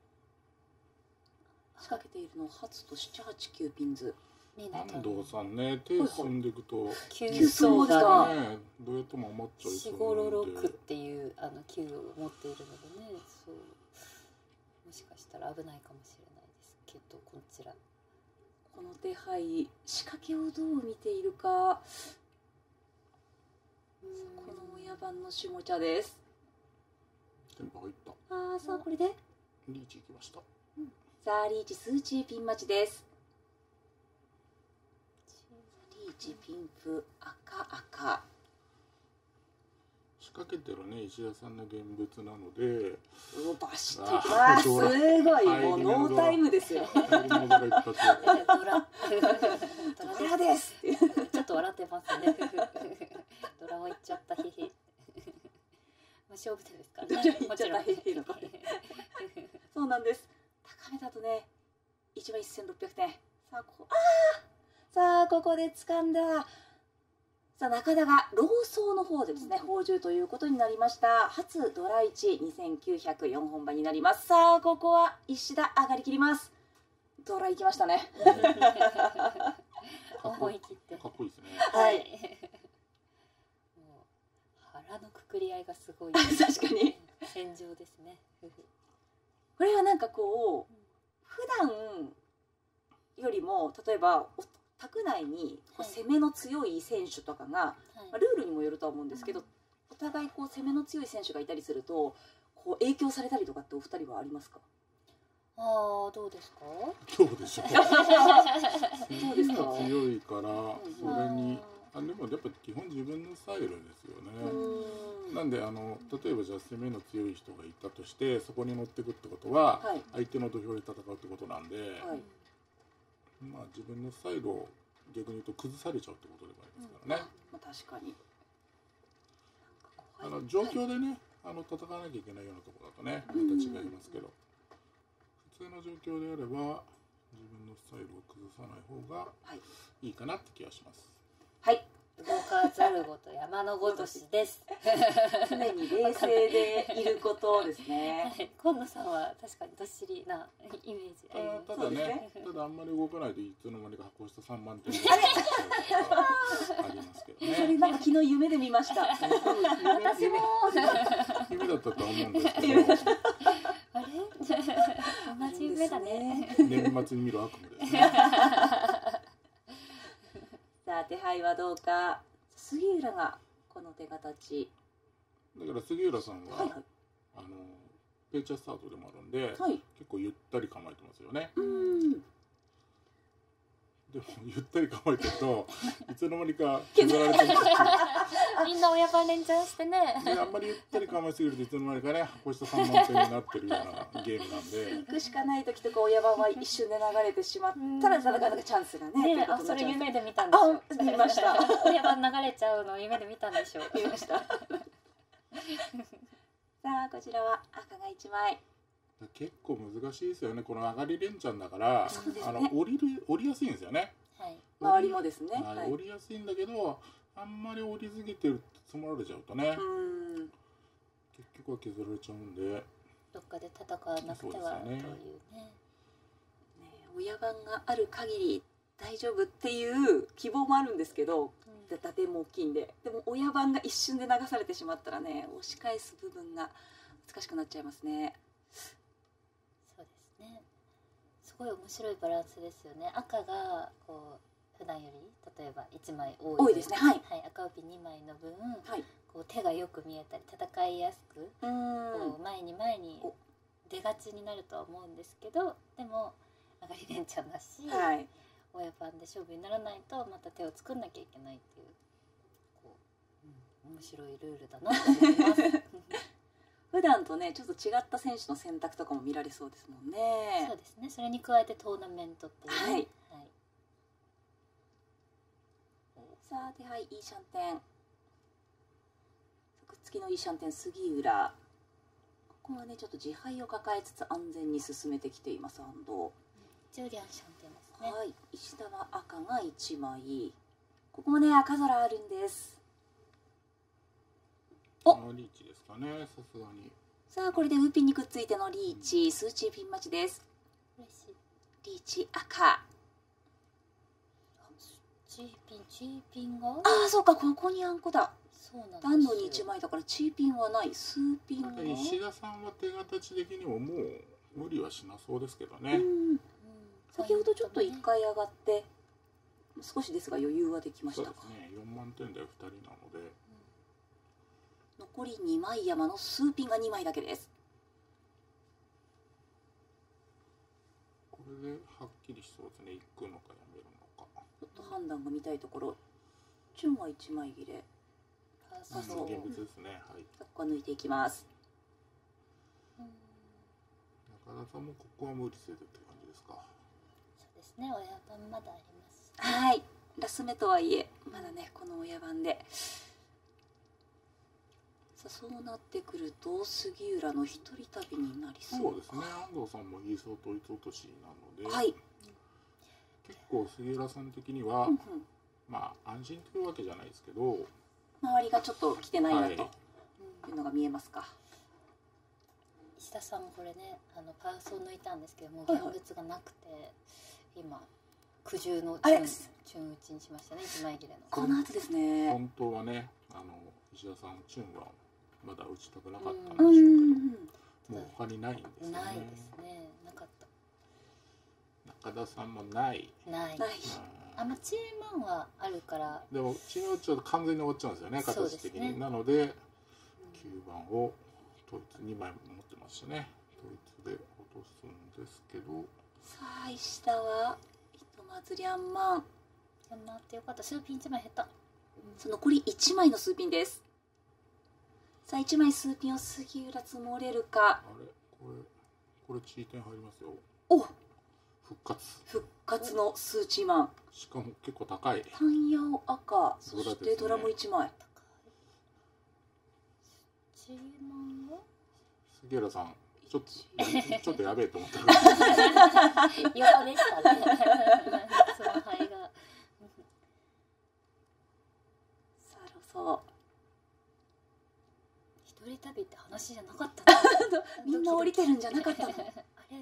仕掛けているのを初と7、8、9ピンズ。 安藤さんね、手進んでいくと 9層がね、どうやっても余っちゃいそう 4、5、 なんで。 6っていう9を持っているのでね、そうもしかしたら危ないかもしれないですけど、こちらこの手配仕掛けをどう見ているか。この親番の下茶です。 テンポ入った。 さあこれでリーチ行きました。 さあリーチ数値ピン待ちです。リーチピンク赤。 仕掛けてるね、石田さんの現物なので、 バシッといきます。すごい、もうノータイムですよ。 入り物が一発。 ドラドラです。 ちょっと笑ってますね。ドラを言っちゃった、へへ。勝負手ですからね。 ドラ言っちゃった、へへの声。そうなんです。高めだとね、1万1600点。さあここで掴んだ。さあ中田が老僧の方でですね、宝珠ということになりました。初ドラ1、2904本馬になります。さあここは石田上がりきります。ドラ行きましたね。 思い切って。 かっこいいですね。 はい。 もう腹のくくり合いがすごい。 確かに。 戦場ですね。 これはなんかこう普段よりも例えば卓内にこう攻めの強い選手とかが、ルールにもよるとは思うんですけど、お互いこう攻めの強い選手がいたりするとこう影響されたりとかってお二人はありますか？ どうですか？ どうでしょう。 そうですか。 強いからそれにでもやっぱ基本自分のスタイルですよね。なんで例えばじゃあ攻めの強い人がいたとしてそこに乗っていくってことは、相手の土俵で戦うってことなんで、まあ自分のスタイルを逆に言うと崩されちゃうってことでもありますからね。 確かに。 状況でね戦わなきゃいけないようなところだとねまた違いますけど、普通の状況であれば自分のスタイルを崩さない方がいいかなって気がします。 はい。 動かざるごと山のごとしです。 常に冷静でいることですね。 今野さんは確かにどっしりなイメージあります。 ただね、ただあんまり動かないといつの間にか発行した3万点ありますけどね。 それなんか昨日夢で見ました。私も夢だったとは思うんですけど。 あれ？同じ夢だね。 年末に見る悪夢ですね。 さあ手配はどうか。杉浦がこの手形。 だから杉浦さんは、ペーチャースタートでもあるんで、結構ゆったり構えてますよね。でもゆったり構えてるといつの間にか削られてる。 みんな親番連チャンしてね。 あんまりゆったり構えすぎるといつの間にかね発行した3万点になってるようなゲームなんで。 行くしかない時とか親番は一瞬で流れてしまったらなかなかチャンスがね。 それ夢で見たんでしょ。 見ました。 親番流れちゃうのを夢で見たんでしょ。 見ました。さあこちらは赤が1枚。 結構難しいですよね。この上がり連チャンだから降りやすいんですよね。 周りもですね。 降りやすいんだけどあんまり降りすぎてる積もられちゃうとね結局は削られちゃうんでどっかで戦わなくてはというね。 親番がある限り大丈夫っていう希望もあるんですけど、打点も大きいんで、でも親番が一瞬で流されてしまったらね押し返す部分が難しくなっちゃいますね。 そうですね。すごい面白いバランスですよね。赤がこう普段より例えば1枚多いですね。 赤帯2枚の分、こう手がよく見えたり戦いやすくこう前に出がちになるとは思うんですけど、でも上がり連チャンだし、 親番で勝負にならないとまた手を作んなきゃいけないっていう、面白いルールだなと思います普段とねちょっと違った選手の選択とかも見られそうですもんね。 そうですね。それに加えてトーナメントっていうね、 はい、 はい、 さあ手配いいシャンテン、くっつきのいいシャンテン杉浦、ここはねちょっと自敗を抱えつつ安全に進めてきています安藤。 ジュリアンシャンテンですね。 はい、石田は赤が1枚、ここもね赤空あるんです。おリーチですかね、さすがに。 さあこれでウーピンにくっついてのリーチ、数値ピン待ちです。 嬉しい。 リーチ赤、 チーピンが、 ああそうか、ここにあんこだ。 そうなんですよ。 暖炉に1枚だからチーピンはない。数ピンなんかね。 石田さんは手形的にももう無理はしなそうですけどね。 うん先ほどちょっと1回上がって少しですが余裕はできましたか。 そうですね、4万点台2人なので、 残り2枚山の数ピンが2枚だけです。 これではっきりしそうですね。行くのかやめるのか。 ちょっと判断が見たいところ。チュンは1枚切れ、 そうそう現物ですね。はい。 ここは抜いていきます。 中田さんもここは無理せずって感じですか。 そうですね。親番まだあります。 はい、ラス目とはいえまだねこの親番で、さあそうなってくると杉浦の一人旅になりそう。 そうですね。安藤さんもいい相当一落としなので、 はい、 結構杉浦さん的には、まあ安心というわけじゃないですけど、 周りがちょっと来てないなとはいいうのが見えますか。 石田さんもこれね、パーソン抜いたんですけども、 はいはい現物がなくて、今苦渋のあれチュン打ちにしましたね。1枚切れの。 この後ですね。 本当はね、石田さんチュンはまだ打ちたくなかったんでしょうけど、もう他にないんですよね。 ないですね。なかった。 中田さんもない。 ない。 ない。 まあチーマンはあるから。 でもチーム打ちは完全に終わっちゃうんですよね、 そうですね形的に。なので9番を統一2枚持ってますしね、統一で落とすんですけど、 さあ石田はひとまずリャンマン、 やんまってよかった。数ピン1枚減った。 さあ残り1枚の数ピンです。さあ1枚数ピンを杉浦積もれるか。 あれこれチー点入りますよ。 お復活。 復活の数値マン、 しかも結構高い。 タンヤオ赤、そしてドラも1枚。 チーマンは杉浦さんちょっとやべえと思った横でしたね。その灰が。 さあそう一人旅って話じゃなかったの。 みんな降りてるんじゃなかったの。 あれテン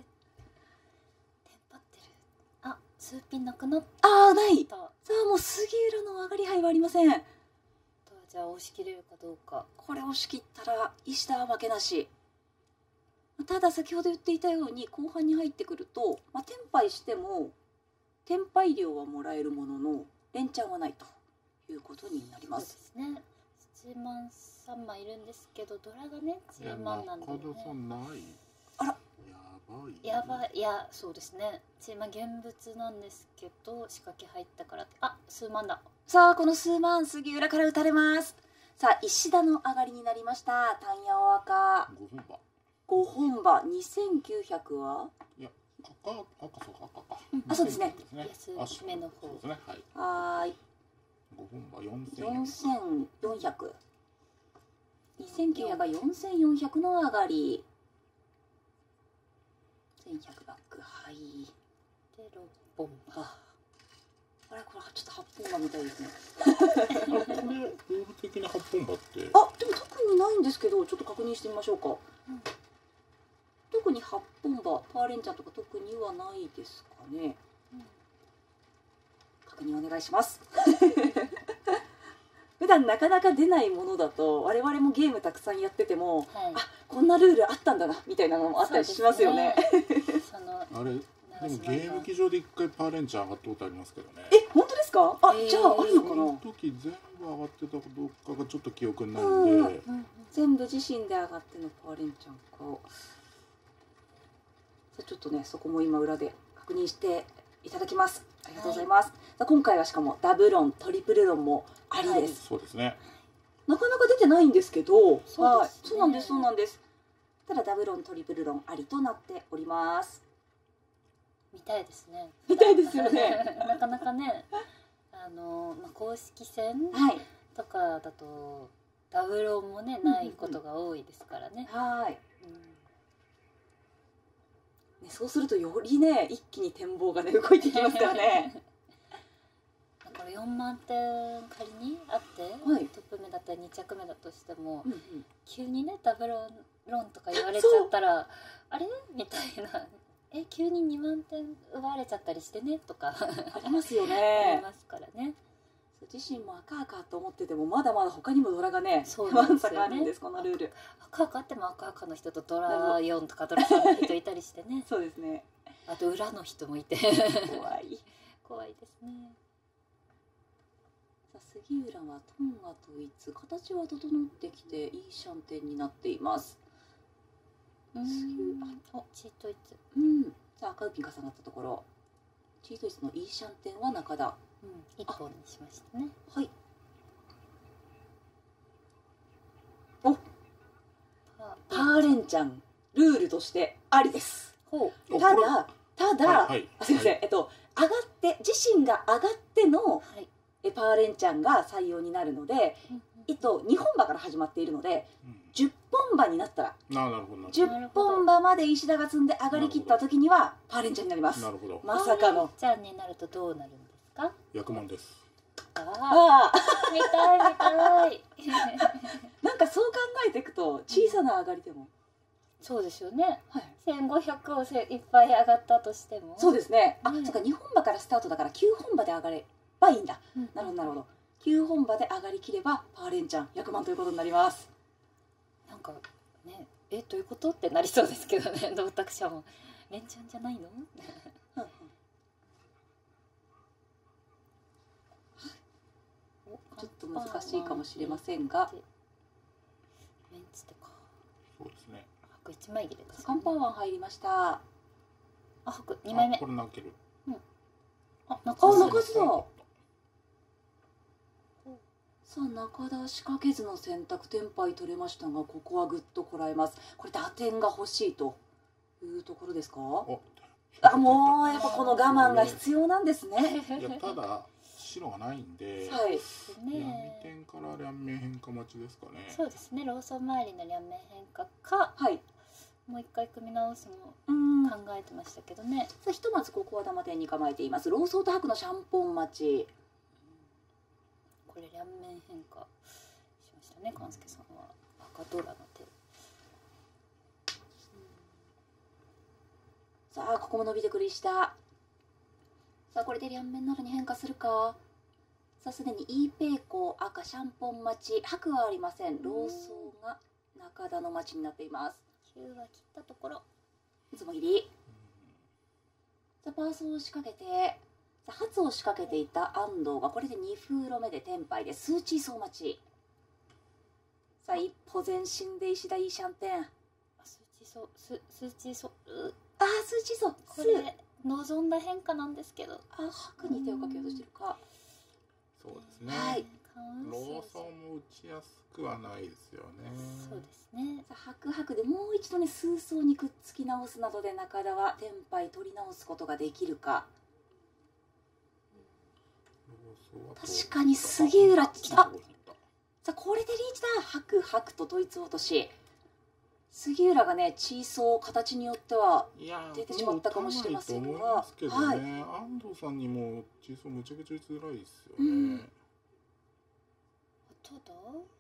パってる。あ、数ピンなくなっああない。 た。 さあもう杉浦の上がり牌はありません。 じゃあ押し切れるかどうか。 これ押し切ったら石田は負けなし。ただ先ほど言っていたように後半に入ってくると、転敗しても転敗料はもらえるものの連チャンはないということになりま。 そうですすね。7万3枚いるんですけど、ドラがね10万なんで中田さね。 んない。 あらやばい。いや、そうですね。10万現物なんですけど仕掛け入ったからって、あ、数万だ。 さあこの数万杉浦から打たれます。さあ石田の上がりになりました。タンヤオ赤 5本馬。 5本馬2900は、 いや赤そうか赤か。 あそうですね。 安めの方。 そうですね。はい。 はーい 5本馬 4400、2900が4400の上がり、1100バック、はい。 で6本あれこれちょっと8本馬みたいですね。 これルール的な8本馬ってあ、でも特にないんですけど、ちょっと確認してみましょうか。特に8本馬、パーレンチャーとか特にはないですかね。確認お願いします。普段なかなか出ないものだと我々もゲームたくさんやってても、 はい、 あ、こんなルールあったんだなみたいなのもあったりしますよね。 そのあれでもゲーム機場で1回パーレンチャー上がったことありますけどね。 え、本当ですか？あ、じゃああるのかそのな。 時全部上がってたかどうかがちょっと記憶にないんで、 全部自身で上がってのパーレンチャンか。さあちょっとね、そこも今裏で確認していただきます。ありがとうございます。さあ今回はしかもダブロン、トリプルロンもありです。 そうですね。 なかなか出てないんですけど、 そうはい、 ですねそうなんです、そうなんです。ただダブロン、トリプルロンありとなっております。 見たいですね。 見たいですよね。 なかなかね、公式戦はい、 とかだとダブロンもねないことが多いですからね。 はい。ね、そうするとよりね、一気に展望がね動いてきますからね。 だから4万点仮にあって、 はいトップ目だったり2着目だとしても、 うんうん、 急にねダブロンとか言われちゃったらあれみたいな。急に2万点奪われちゃったりしてねとかありますよありね。 ますからね。 自身も赤々と思っててもまだまだ他にもドラがね、 そうなんですよねあるんです、このルール。 赤あっても赤の人とドラ4とかドラ3の人いたりしてね。 そうですね。 あと裏の人もいて怖い。 怖いですね。 さあ杉浦はトンガ統一、形は整ってきていいシャンテンになっています。 チートイツ。 さあ赤ウピン重なったところ、チートイツのいいシャンテンは中田。 1本にしましたね。 はい。お、パーレンちゃんルールとしてありです。 ほおたこれだはい、 すいません、上がって自身が上がってのう。はい。 パーレンちゃんが採用になるので、2本馬から始まっているので、10本馬になったら、 なるほど。 10本馬まで石田が積んで上がりきった時にはパーレンちゃんになります。 なるほど。 まさかの。 ちゃんになるとどうなるんですか？ 役満です。 ああ、 見たい見たい。 なんかそう考えていくと小さな上がりでも、 そうですよね。 はい、 1500をいっぱい上がったとしても。 そうですね。 うんそうか、2本馬からスタートだから9本馬で上がればいいんだ。なるほどなるほど。9本馬で上がりきればパーレンちゃん役満ということになります。 なんかね、どういうことってなりそうですけどね。私はもうレンちゃんじゃないの？ ちょっと難しいかもしれませんが、 メンツでか。 そうですね。 白1枚切れです、ね。 カンパーワン入りました。 あ、白2枚目。 これ泣ける。 中あ、中津だ。さあ中田仕掛けずの選択、テンパイ取れましたが、ここはぐっとこらえます。これ打点が欲しいというところですか？もうやっぱこの我慢が必要なんですね。 いや、ただ白がないんで、 はい。 闇点から両面変化待ちですかね。 そうですね。ローソン周りの両面変化か、 はい。 もう一回組み直すも考えてましたけどね。 さあひとまずここは玉点に構えています。ローソンと白のシャンポン待ち。 これ両面変化しましたね。勘介さんは赤ドラの手。 さあここも伸びてくる石田。さあこれで両面などに変化するか。さあすでにイーペイコー、赤シャンポン待ち、白はありません。ローソンが中田の待ちになっています。 9は切ったところ。 いつも切り。さあパーソを仕掛けて、さあ初を仕掛けていた安藤がこれで2風呂目でテンパイで数値走待ち。さあ一歩前進で石田いいシャンテン。 数値走数値走。 これ望んだ変化なんですけど。 白に手をかけようとしてるか。 そうですね。 はい。 ローソンも打ちやすくはないですよね。 そうですね。 さあ白でもう一度ね数層にくっつき直すなどで中田はテンパイ取り直すことができるか。確かに杉浦来た。さあこれでリーチだ。白と統一落とし。杉浦がねチーソー形によっては出てしまったかもしれませんが、 はい。安藤さんにもチーソーむちゃくちゃ打ちづらいですよね。 ただ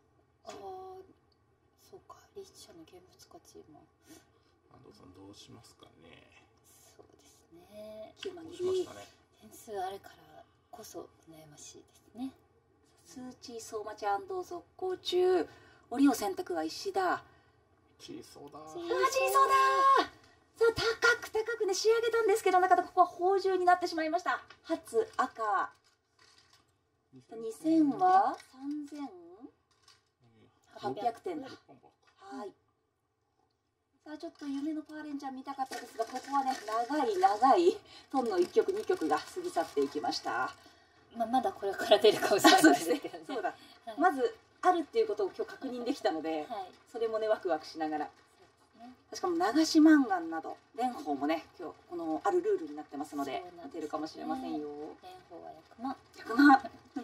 そうか、リーチ者の現物価値も。 安藤さんどうしますかね。 そうですね。 9万切り。 点数あるからこそ悩ましいですね。 数値相待ち安藤続行中。折を選択は石田。 チーソーだ。 チーソーだ。さあ高くね仕上げたんですけど、中でここは宝珠になってしまいました。初赤。2000は3800点だ。はい。 さあちょっと夢のパーレンちゃん見たかったですが、ここはね長いトンの1曲2曲が過ぎ去っていきました。 まだこれから出るかもしれないですけどね。 そうだ、 はいまずあるっていうことを今日確認できたので、 はい。 それもねワクワクしながら、 そうですね。 しかも流しマンガンなど蓮舫もね今日このあるルールになってますのでそうなんですね出るかもしれませんよ。 蓮舫は100万。 100万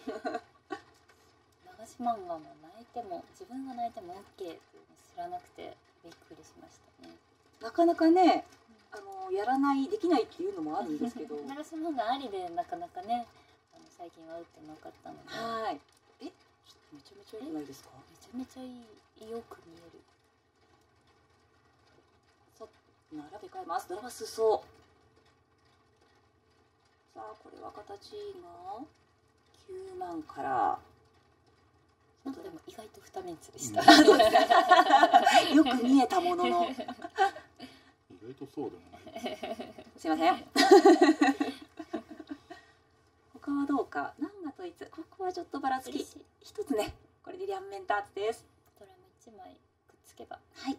流し漫画も泣いても自分が泣いても OK っていうの知らなくてびっくりしましたね。 なかなかねやらないできないっていうのもあるんですけど流し漫画ありでなかなかね最近は打ってなかったので、 はい。ちょっとめちゃめちゃ良くないですか？ めちゃめちゃよく見える。 さあ並べ替えます。ドラマ裾。さあこれは形が9万からなんかでも意外と二面つでした。 そうですねよく見えたものの意外とそうでもない。 すいません他はどうか。何が統一、ここはちょっとばらつき嬉しい。 一つね。これで両面ターツです。 ドラム1枚くっつけば。 はい。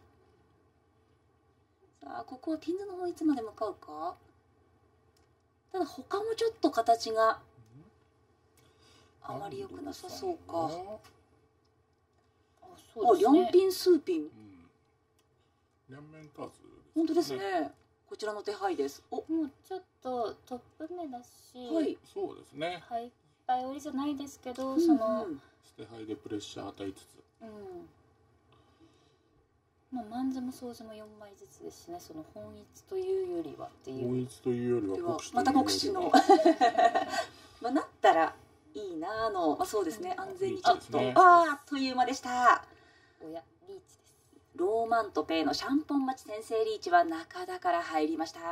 さあここはピンズの方いつまで向かうか。ただ他もちょっと形があまり良くなさそうか。 あ、そうですね。 両ピン数ピン。 うん。両面ターズ。 本当ですね。こちらの手配です。お、 もうちょっとトップ目だし、 はい。 そうですね。 ハイパイ折りじゃないですけど、 うんその、 捨て牌でプレッシャー与えつつ。 マンズもソーズも4枚ずつですしね、その本一というよりはっていう。 本一というよりは国士というよりはまた国士のまあなったらいいなーの、そうですね、安全にちょっと、 リーチですねあっという間でした。 おや、リーチです。 ローマントペイのシャンポン町先生リーチは中田から入りました。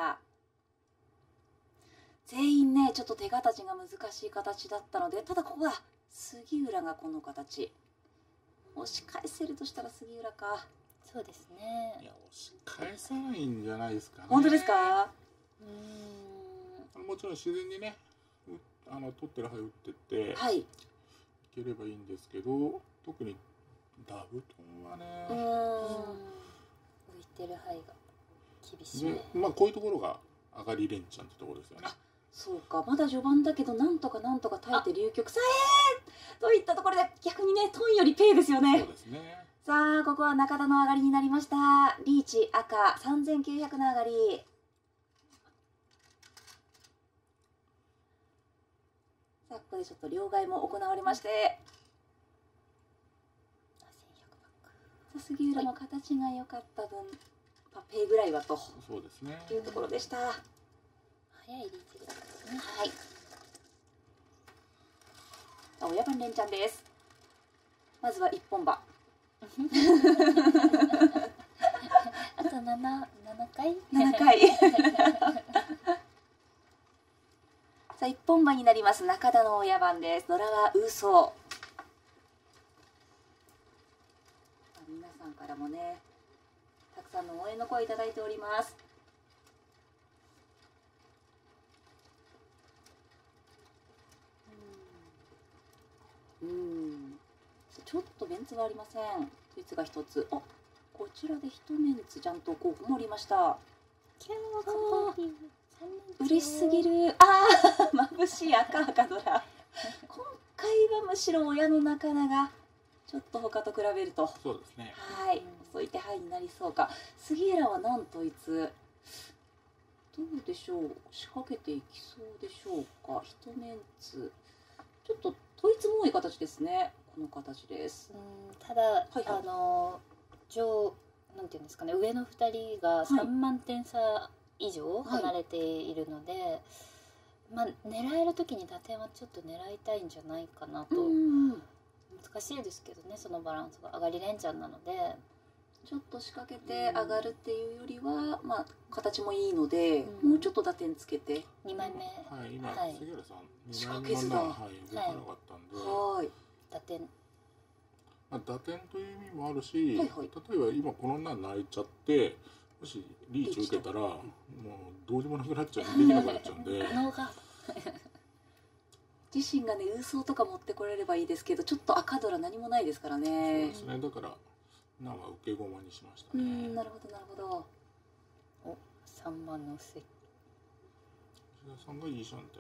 全員ねちょっと手形が難しい形だったので、ただここは杉浦がこの形、押し返せるとしたら杉浦か。 そうですね。 いや、押し返さないんじゃないですかね。 本当ですか？ もちろん自然にね、取ってる牌打ってって、 はい。 いければいいんですけど、特にダブトンはね、 浮いてる牌が厳しいね。 で、こういうところが上がり連チャンってところですよね。 そうか、まだ序盤だけどなんとか耐えて流局さえといったところで、逆にねトンよりペイですよね。 そうですね。 さあここは中田の上がりになりました。リーチ赤3900の上がり。さあここでちょっと両替も行われまして、 1100バック。 杉浦の形が良かった分ペイぐらいはとそうですね。 いうところでした。 早いリーチですね。 はい。親番連チャンです。まずは一本馬。 あと7回 7回さあ一本馬になります中田の親番です。ドラは嘘。皆さんからもねたくさんの応援の声いただいております。ちょっとメンツがありません。ドイツが一つ。こちらで一メンツちゃんとこう盛りました。 キャーかわいい。 嬉しすぎる。眩しい赤ドラ。今回はむしろ親の中田がちょっと他と比べると、 そうですね。 はい、遅い手配になりそうか。杉浦は何統一どうでしょう。仕掛けていきそうでしょうか。一メンツちょっと統一も多い形ですね。この形です。 ただ、なんていうんですかね、上の2人が3万点差以上離れているので、狙える時に打点はちょっと狙いたいんじゃないかなと。難しいですけどね、そのバランスが上がり連チャンなので、 ちょっと仕掛けて上がるっていうよりは、形もいいので、もうちょっと打点つけて 2枚目、 今杉浦さん仕掛けずだ。 動かなかったんで、 打点打点という意味もあるし、 はいはい、 例えば今この女泣いちゃってもしリーチ受けたらもうどうにもなくなっちゃう、できなくなっちゃうんで脳が自身がねウーソーとか持ってこれればいいですけど、ちょっと赤ドラ何もないですからね。 そうですね、だからなんは受け駒にしましたね。 なるほどなるほど。お、3番の布石。 石田さんがいいシャンテ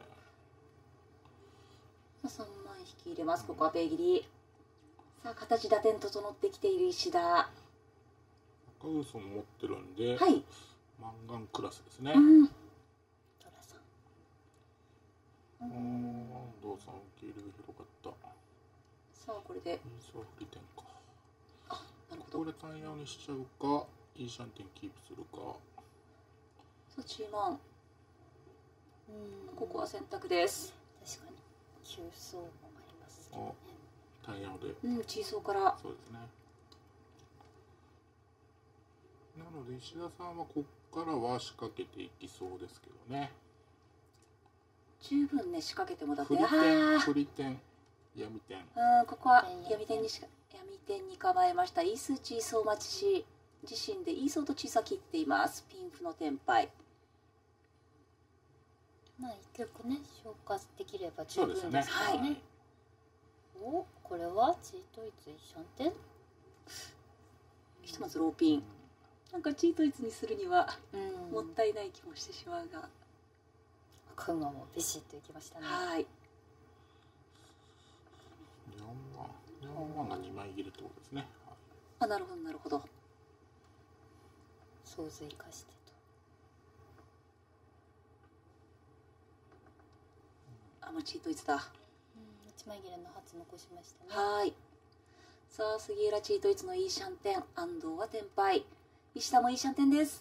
ン。 3枚引き入れます。ここはペイ切り。さあ形打点整ってきている石田。 赤嘘も持ってるんで、 はい。 マンガンクラスですね。 トラさん。 安藤さん受け入れが広かった。 さあこれで。 いいそう振り点か。 あ、なるほど。 これ単ヤにしちゃうか、いいシャンテンキープするか。 さあチーマン。ここは選択です。 確かに急走もありますけどね。 単ヤで。 チーソーから。 そうですね。なので石田さんはここからは仕掛けていきそうですけどね。 十分ね仕掛けてもだって。 振り点、闇点。 ここは闇点に構えました。イースチーソー待ちし自身でイーソーとチーソー切っています。ピンフのテンパイ。 まあ一曲ね消化できれば十分ですからね。 はい。 お、これはチートイツイシャンテン。 ひとまずローピン。なんかチートイツにするにはもったいない気もしてしまうが。 赤馬もビシッといきましたね。 はい。 4番が2枚切れってことですね。 あ、なるほどなるほど。 想像生かしてと。 もうチートイツだ。 1枚切れの初残しましたね。 はい。さあ杉浦チートイツのいいシャンテン、安藤はテンパイ、石田もいいシャンテンです。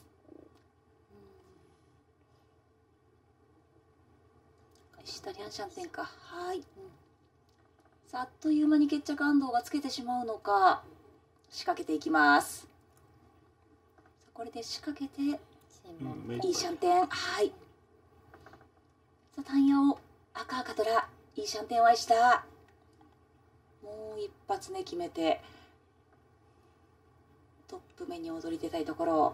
石田リャンシャンテンか。はい。さあ、あっという間に決着安藤がつけてしまうのか。仕掛けていきます。さあこれで仕掛けて、いいシャンテン。はい。さあタンヤを赤赤トラ、いいシャンテンは石田。もう一発ね決めてトップ目に躍り出たいところ。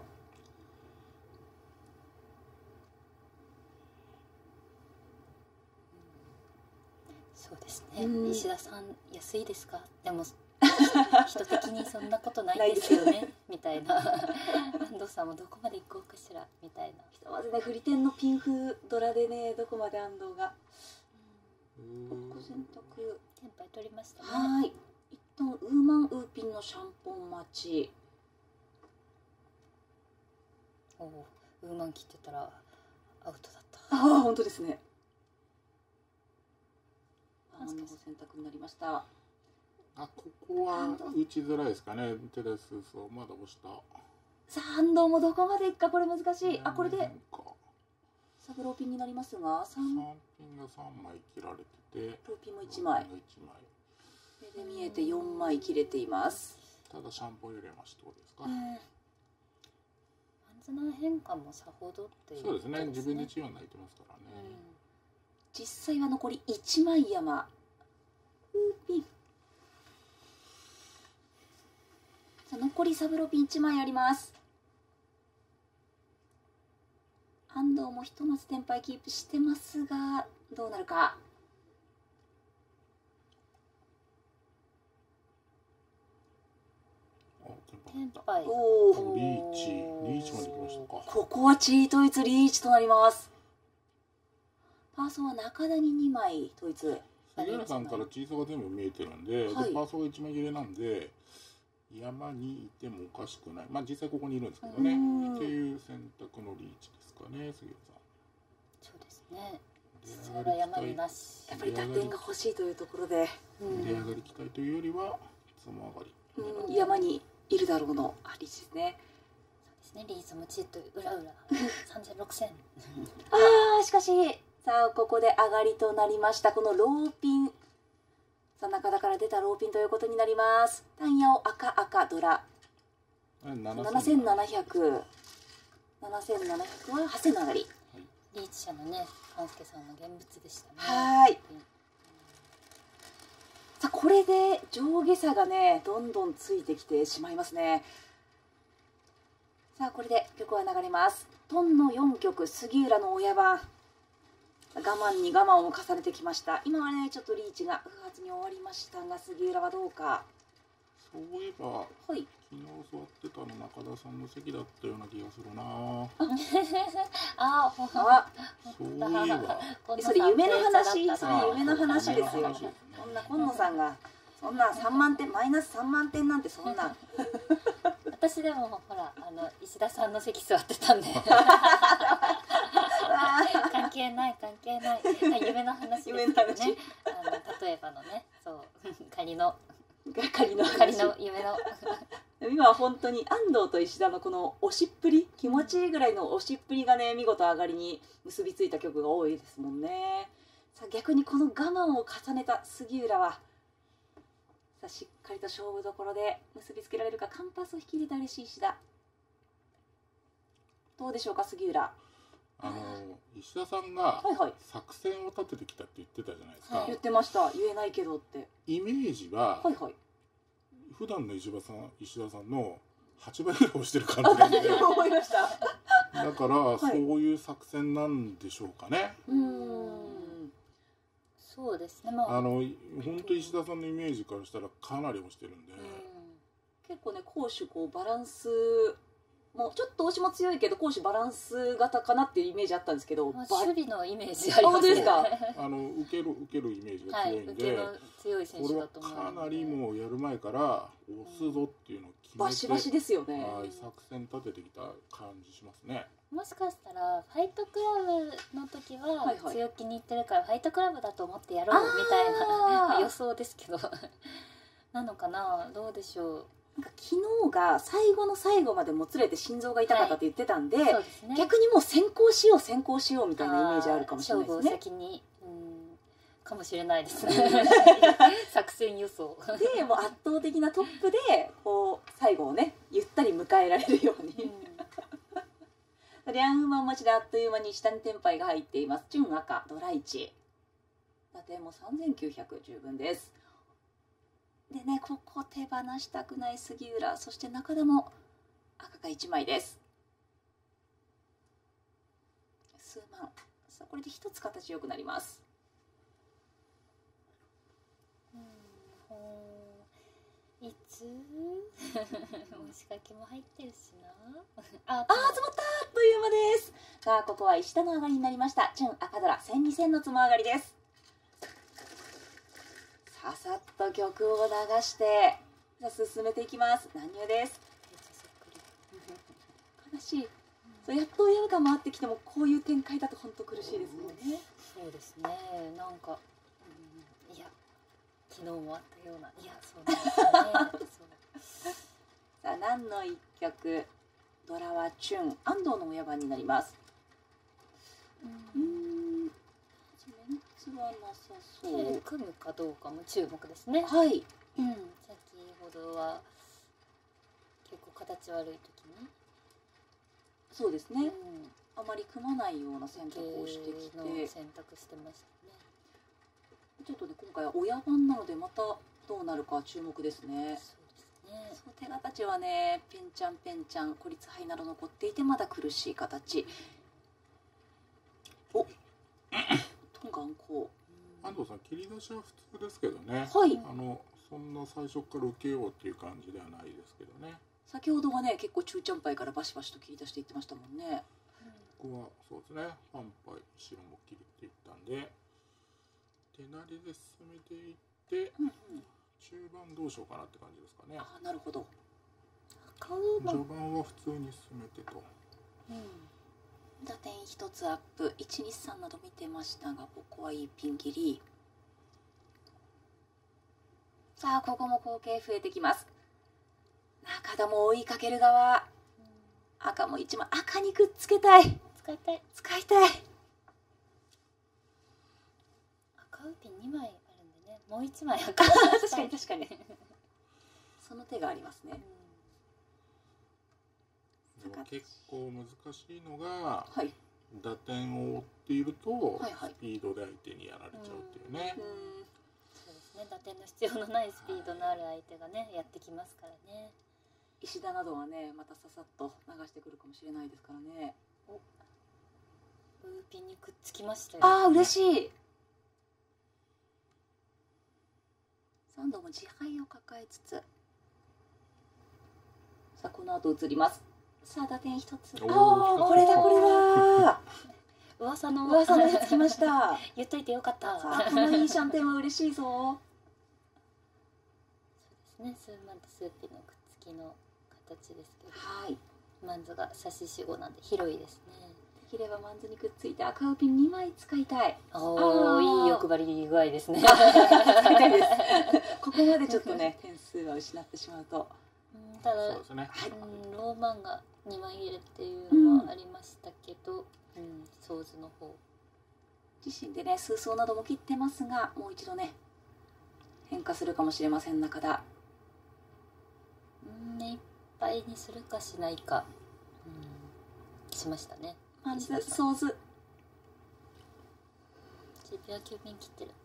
そうですね。石田さん安いですか。でも人的にそんなことないですよねみたいな。安藤さんもどこまで行こうかしらみたいな。 ひとまずね振り点のピンフドラでねどこまで安藤が。ここ選択。 テンパイ取りましたね。 はい。一旦ウーマンウーピンのシャンポン待ち。 おお、ウーマン切ってたらアウトだった。 ああ本当ですね。安藤選択になりました。 ここは打ちづらいですかね。テレスをまだ押した。 さあ安藤もどこまでいくかこれ難しい。これでサブローピンになりますが、 3ピンが3枚切られてて、 ローピンも1枚。目で見えて4枚切れています。 ただシャンポン入れました。どうですか。 マンズナー変化もさほどっていう。 そうですね。自分で治療になってますからね。 実際は残り1枚山。ウーピン。さあ残りサブローピン1枚あります。安藤もひとまずテンパイキープしてますがどうなるか。 テンパイ。 おお、リーチまで行きましたか。 ここはチートイツリーチとなります。パーソは中田に2枚統一。 杉原さんからチーソーが全部見えてるんで、パーソが1枚切れなんで山にいてもおかしくない。まあ実際ここにいるんですけどね。っていう選択のリーチですかね、杉原さん。 そうですね。実際は山になし。 やっぱり打点が欲しいというところで。 出上がり期待というよりはつも上がり。 山にいるだろうのリーチですね。 そうですね。リーズもチート裏3000、6000。 しかしさあここで上がりとなりました。このローピン。さあ中田から出たローピンということになります。タンヤを赤ドラ。7700。7700は8000の上がり。 リーチ者のね、勘介さんの現物でしたね。 はい。さあこれで上下差がねどんどんついてきてしまいますね。さあこれで曲は流れます。トンの4曲、杉浦の親番。我慢に我慢を重ねてきました。今はねちょっとリーチが不発に終わりましたが杉浦はどうか。 そそういえば、 はい。 昨日座ってたの中田さんの席だったような気がするな。 あ、 そういえば。 それ夢の話、 そそれ夢の話ですよ。 夢の話ですね。 そんな今野さんがそんな3万点マイナス3万点なんてそんな。 私でもほら石田さんの席座ってたんで関係ない夢の話ですけどね。例えばのね、そう仮の夢の今は本当に安藤と石田のこの押しっぷり、気持ちいいぐらいの押しっぷりがね、見事上がりに結びついた曲が多いですもんね。さあ逆にこの我慢を重ねた杉浦は、さあしっかりと勝負どころで結びつけられるか。カンパスを引き入れた嬉しい石田。どうでしょうか杉浦。 石田さんがはいはい。 作戦を立ててきたって言ってたじゃないですか。 はい言ってました。言えないけどって。 イメージははいはい。 普段の石田さんの8倍ぐらい押してる感じなんで、 思いました。 だからそういう作戦なんでしょうかね。 そうですね。まあ本当石田さんのイメージからしたらかなり押してるんで、 結構ね攻守こうバランスもうちょっと押しも強いけど攻守バランス型かなっていうイメージあったんですけど、 守備のイメージありますね。 本当ですか。 受けるイメージが強いんで、 受けの強い選手だと思う。 これはかなりもうやる前から押すぞっていうのを決めて、 バシバシですよね。 作戦立ててきた感じしますね。 もしかしたらファイトクラブの時は強気にいってるから、ファイトクラブだと思ってやろうみたいな予想ですけどなのかな、どうでしょう。 なんか昨日が最後の最後までもつれて心臓が痛かったって言ってたんで、 そうですね、 逆にもう先行しようみたいなイメージあるかもしれないですね。 勝負を先にかもしれないですね作戦予想でもう圧倒的なトップでこう最後をねゆったり迎えられるように、リャンウマン待ちであっという間に下にテンパイが入っています。純赤ドラ1打点も3900十分です。でね、ここ手放したくない杉浦、そして中田も赤が1枚です。数万。さあこれで一つ形良くなります。 いつも仕掛けも入ってるしな積もったあっという間です。さあここは石田の上がりになりました。純赤ドラ1000、2000のつも上がりです。ささっと曲を流してさあ進めていきます。乱入です。悲しい。やっと親が回ってきてもこういう展開だと本当苦しいですもんね。 そうですね。なんか、いや昨日もあったような、いやそうなんですね。 さあ何の一曲。ドラはチュン安藤の親番になります。メンツはなさそう。 組むかどうかも注目ですね。 はい。 先ほどは結構形悪い時に。 そうですね。あまり組まないような選択をしてきて。 選択してましたね。 ちょっとね今回は親番なのでまたどうなるか注目ですね。そう手形はねペンちゃん孤立杯など残っていてまだ苦しい形。おトンガンコ安藤さん切り出しは普通ですけどね。 はい。 そんな最初から受けようっていう感じではないですけどね。 先ほどはね結構中ちゃん杯からバシバシと切り出していってましたもんね。 ここはそうですね。半杯白も切っていったんで手なりで進めていって、中盤どうしようかなって感じですかね。 なるほど。 序盤は普通に進めてと。 打点1つアップ123など見てましたがここはいいピン切り。さあここも後継増えてきます。中田も追いかける側。赤も1枚赤にくっつけたい。使いたい。 赤ウピン2枚あるんでね、もう1枚赤確かにその手がありますね。 結構難しいのが、打点を追っているとスピードで相手にやられちゃうっていうね。 そうですね、打点の必要のないスピードのある相手がねやってきますからね。 石田などはねまたささっと流してくるかもしれないですからね。 ウーピンにくっつきましたよ。 嬉しい。3度も自敗を抱えつつさあこの後移ります。さあ打点一つ。 おーああこれだこれだ。 噂の噂のやつきました。 言っといてよかった。 さあこのいいシャンテンは嬉しいぞ。 そうですね。スーマンとスーピーのくっつきの形ですけど、 はい。 マンズが差し子なんで広いですね。 できればマンズにくっついて赤ウピン2枚使いたい。 おお、いい欲張り具合ですね。 使いたいです。ここまでちょっとね点数は失ってしまうと。 ただ、 そうですね。 ローマンが2枚入れっていうのはありましたけど、ソーズの方自身でね数層なども切ってますが、もう一度ね変化するかもしれません中田。 目いっぱいにするかしないか、しましたね。 まずソーズ。 自分は9面切ってる。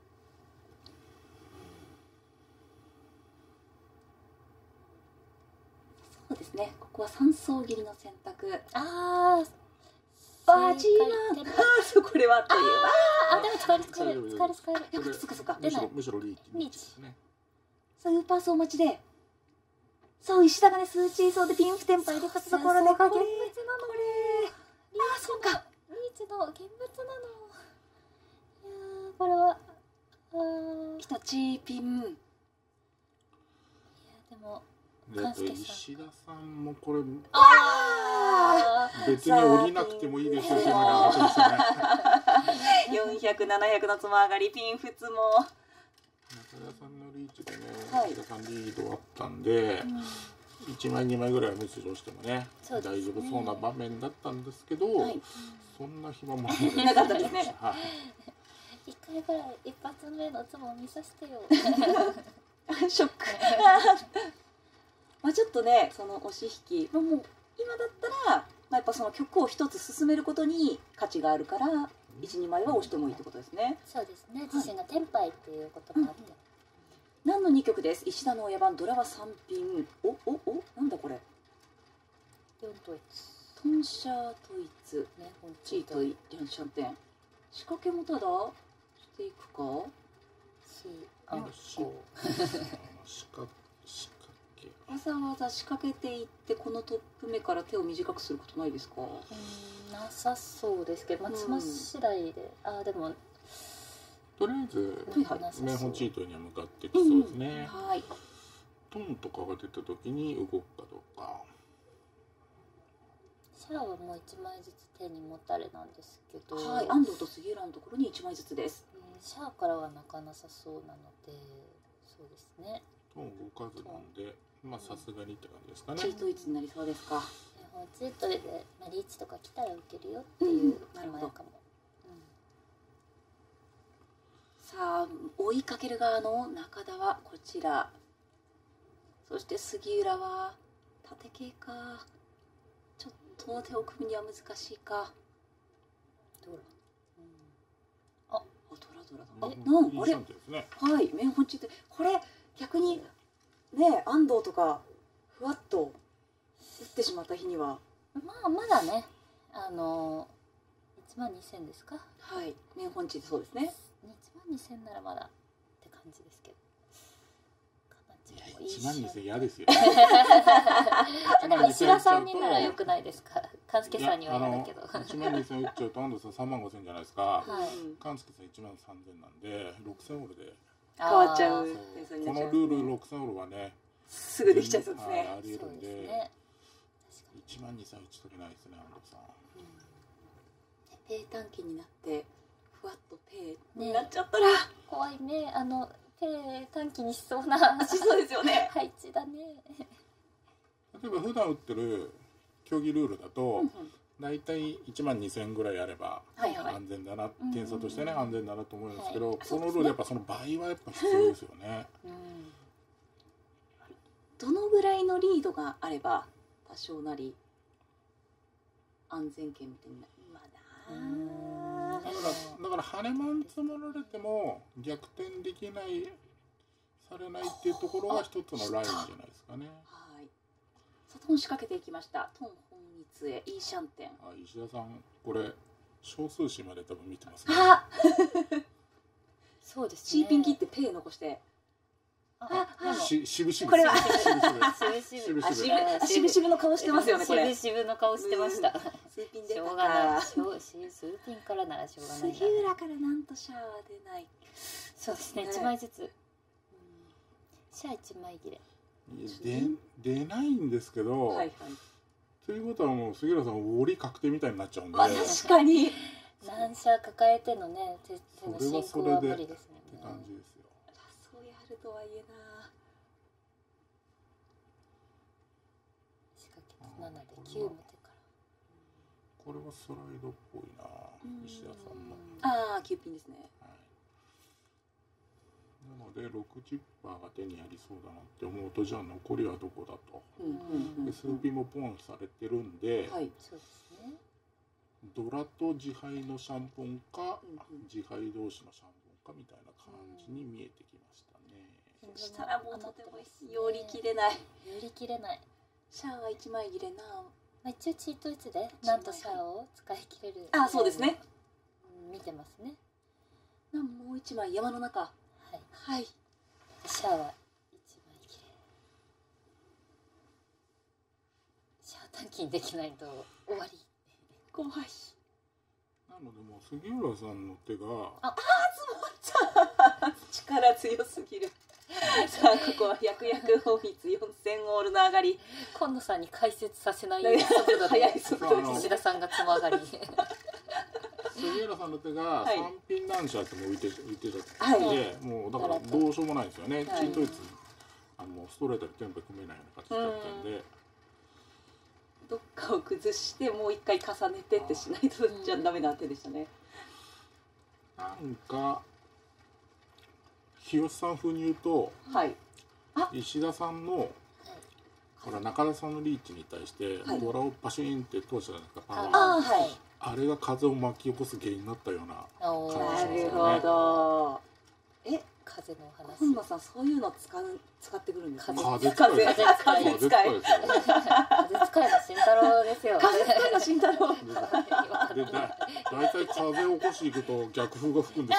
そうですね。ここは3層切りの選択。 ああ、 バジーマン。そうこれはという。 あ、でも使える使える使える使える。 やっぱそっかそっか。 むしろリーチですね。 スーパー層待ちで。そう石田がねスーチー層でピンフテンパ入れたところでこれ。ああそうか。 リーチの現物なの。いやーこれは一チーピン。 いやでも石田さんもこれあ別に降りなくてもいいですよっていうのが上がってましたね。 400、700のつま上がりピンフツも。 中田さんのリーチでね、 はい石田さんリードあったんで、1枚2枚ぐらいは滅丈してもねそうですね大丈夫そうな場面だったんですけど、 はいそんな暇もなかったですね。 はい一回ぐらい一発目のつも見させてよ。 ショック。まあちょっとねその押し引き、もう今だったら、やっぱその曲を一つ進めることに価値があるから1、2枚は押してもいいってことですね。 そうですね。自身がテンパイっていうこともあって。 何の2曲です。石田の親番ドラは3ピン。おなんだこれ。 4と1。 トンシャートイツね、本チートイリャンシャンテン。仕掛けもただしていくか。 仕掛けわざわざ仕掛けていってこのトップ目から手を短くすることないですか。 なさそうですけど、つま次第で、でもとりあえずメンホンチートには向かってきそうですね。 はい。 トンとかが出た時に動くかどうか。 シャアはもう1枚ずつ手に持たれなんですけど、 はい。安藤と杉浦のところに1枚ずつです。 シャアからは泣かなさそうなので、そうですね。 トン動かずなんで、さすがにって感じですかね。 チートイツになりそうですか。 チートでリーチとか来たら受けるよっていう名前かも。 さあ追いかける側の中田はこちら、そして杉浦は縦系か。ちょっと手を組むには難しいか。 ドラ、 ドラだ。あれはい、メンホンチート。これ逆にね安藤とかふわっと打ってしまった日にはまだね12000ですか。 はい、メンホンチートそうですね。 12000ならまだって感じですけど。 12000嫌ですよ。 でも石田さんになら良くないですか。勘介さんには嫌だけど。 12000打っちゃうと安藤さん35000じゃないですか。勘介さん13000なんで6000オールで変わっちゃう。 このルール6000オールはねすぐできちゃいそうですね。 ありえるんで12000打ち取れないですね安藤さん。 ペイ短期になってふわっとペイになっちゃったら怖いね。ペイ短期にしそうなしそうですよね。 配置だね。 例えば普段打ってる競技ルールだとだいたい12000ぐらいあれば安全だな、点差としてね安全だなと思うんですけど、このルールやっぱその倍はやっぱ必要ですよね。 どのぐらいのリードがあれば多少なり安全圏みたいな。 だから羽マン積もられても逆転できないされないっていうところが一つのラインじゃないですかね。 はい。さあトン仕掛けていきました。トン本日へイーシャンテン。 石田さんこれ少数詞まで多分見てますね。 そうですね。 チーピン切ってペイ残して。 しぶしぶ。 これはしぶしぶの顔してますよねこれ。 しぶしぶの顔してました。 数ピンでしょうがない。数ピンからならしょうがないな。 杉浦からなんとシャアは出ない。 そうですね。1枚ずつ。シャア1枚切れ。 出ないんですけど。 はいはい。 ということはもう杉浦さん折り確定みたいになっちゃうんで。 確かに。 何社抱えてのね手の進行は無理ですね。 って感じですよ。 そうやるとはいえな。 仕掛け7で9も手から。 これはスライドっぽいな。石田さんの。 ああ9ピンですね。 なので60%が手にありそうだなって思うと、じゃあ残りはどこだと。で数ピンもポンされてるんで、 はい。 そうですね。 ドラと自敗のシャンポンか、自敗同士のシャンポンかみたいな感じに見えてきましたね。 そしたらもうとても寄り切れない。 寄り切れない。 シャアは1枚切れな。 一応チート打つでなんとシャアを使い切れる。 あ、そうですね。 見てますね。 もう1枚山の中。 はい。 はい。 シャアは1枚切れ。シャア短期にできないと終わり。 怖い。 なのでもう杉浦さんの手が力強すぎる。さあここは百薬法密4000オールの上がり。 今野さんに解説させないように速度早い速度で石田さんがつま上がり。 杉浦さんの手がはい 3ピン乱射っても浮いてたはいんで、もうだからどうしようもないですよね。チートイツもうストレートでテンポ組めないような形だったんで、 どっかを崩してもう一回重ねてってしないとじゃダメな手でしたね。 なんか日吉さん風に言うと、 はい。 石田さんのほら中田さんのリーチに対してドラをパシーンって通したじゃないですか。パーンはい。 あれが風を巻き起こす原因になったような感じしますなるよね。 ほど。 風のお話。 今野さんそういうの使ってくるんですね。 風使いですよ。 風使い。 風使いですよ。 風使いの慎太郎ですよ。 風使いの慎太郎。 で大体風を起こしていくと逆風が吹くんです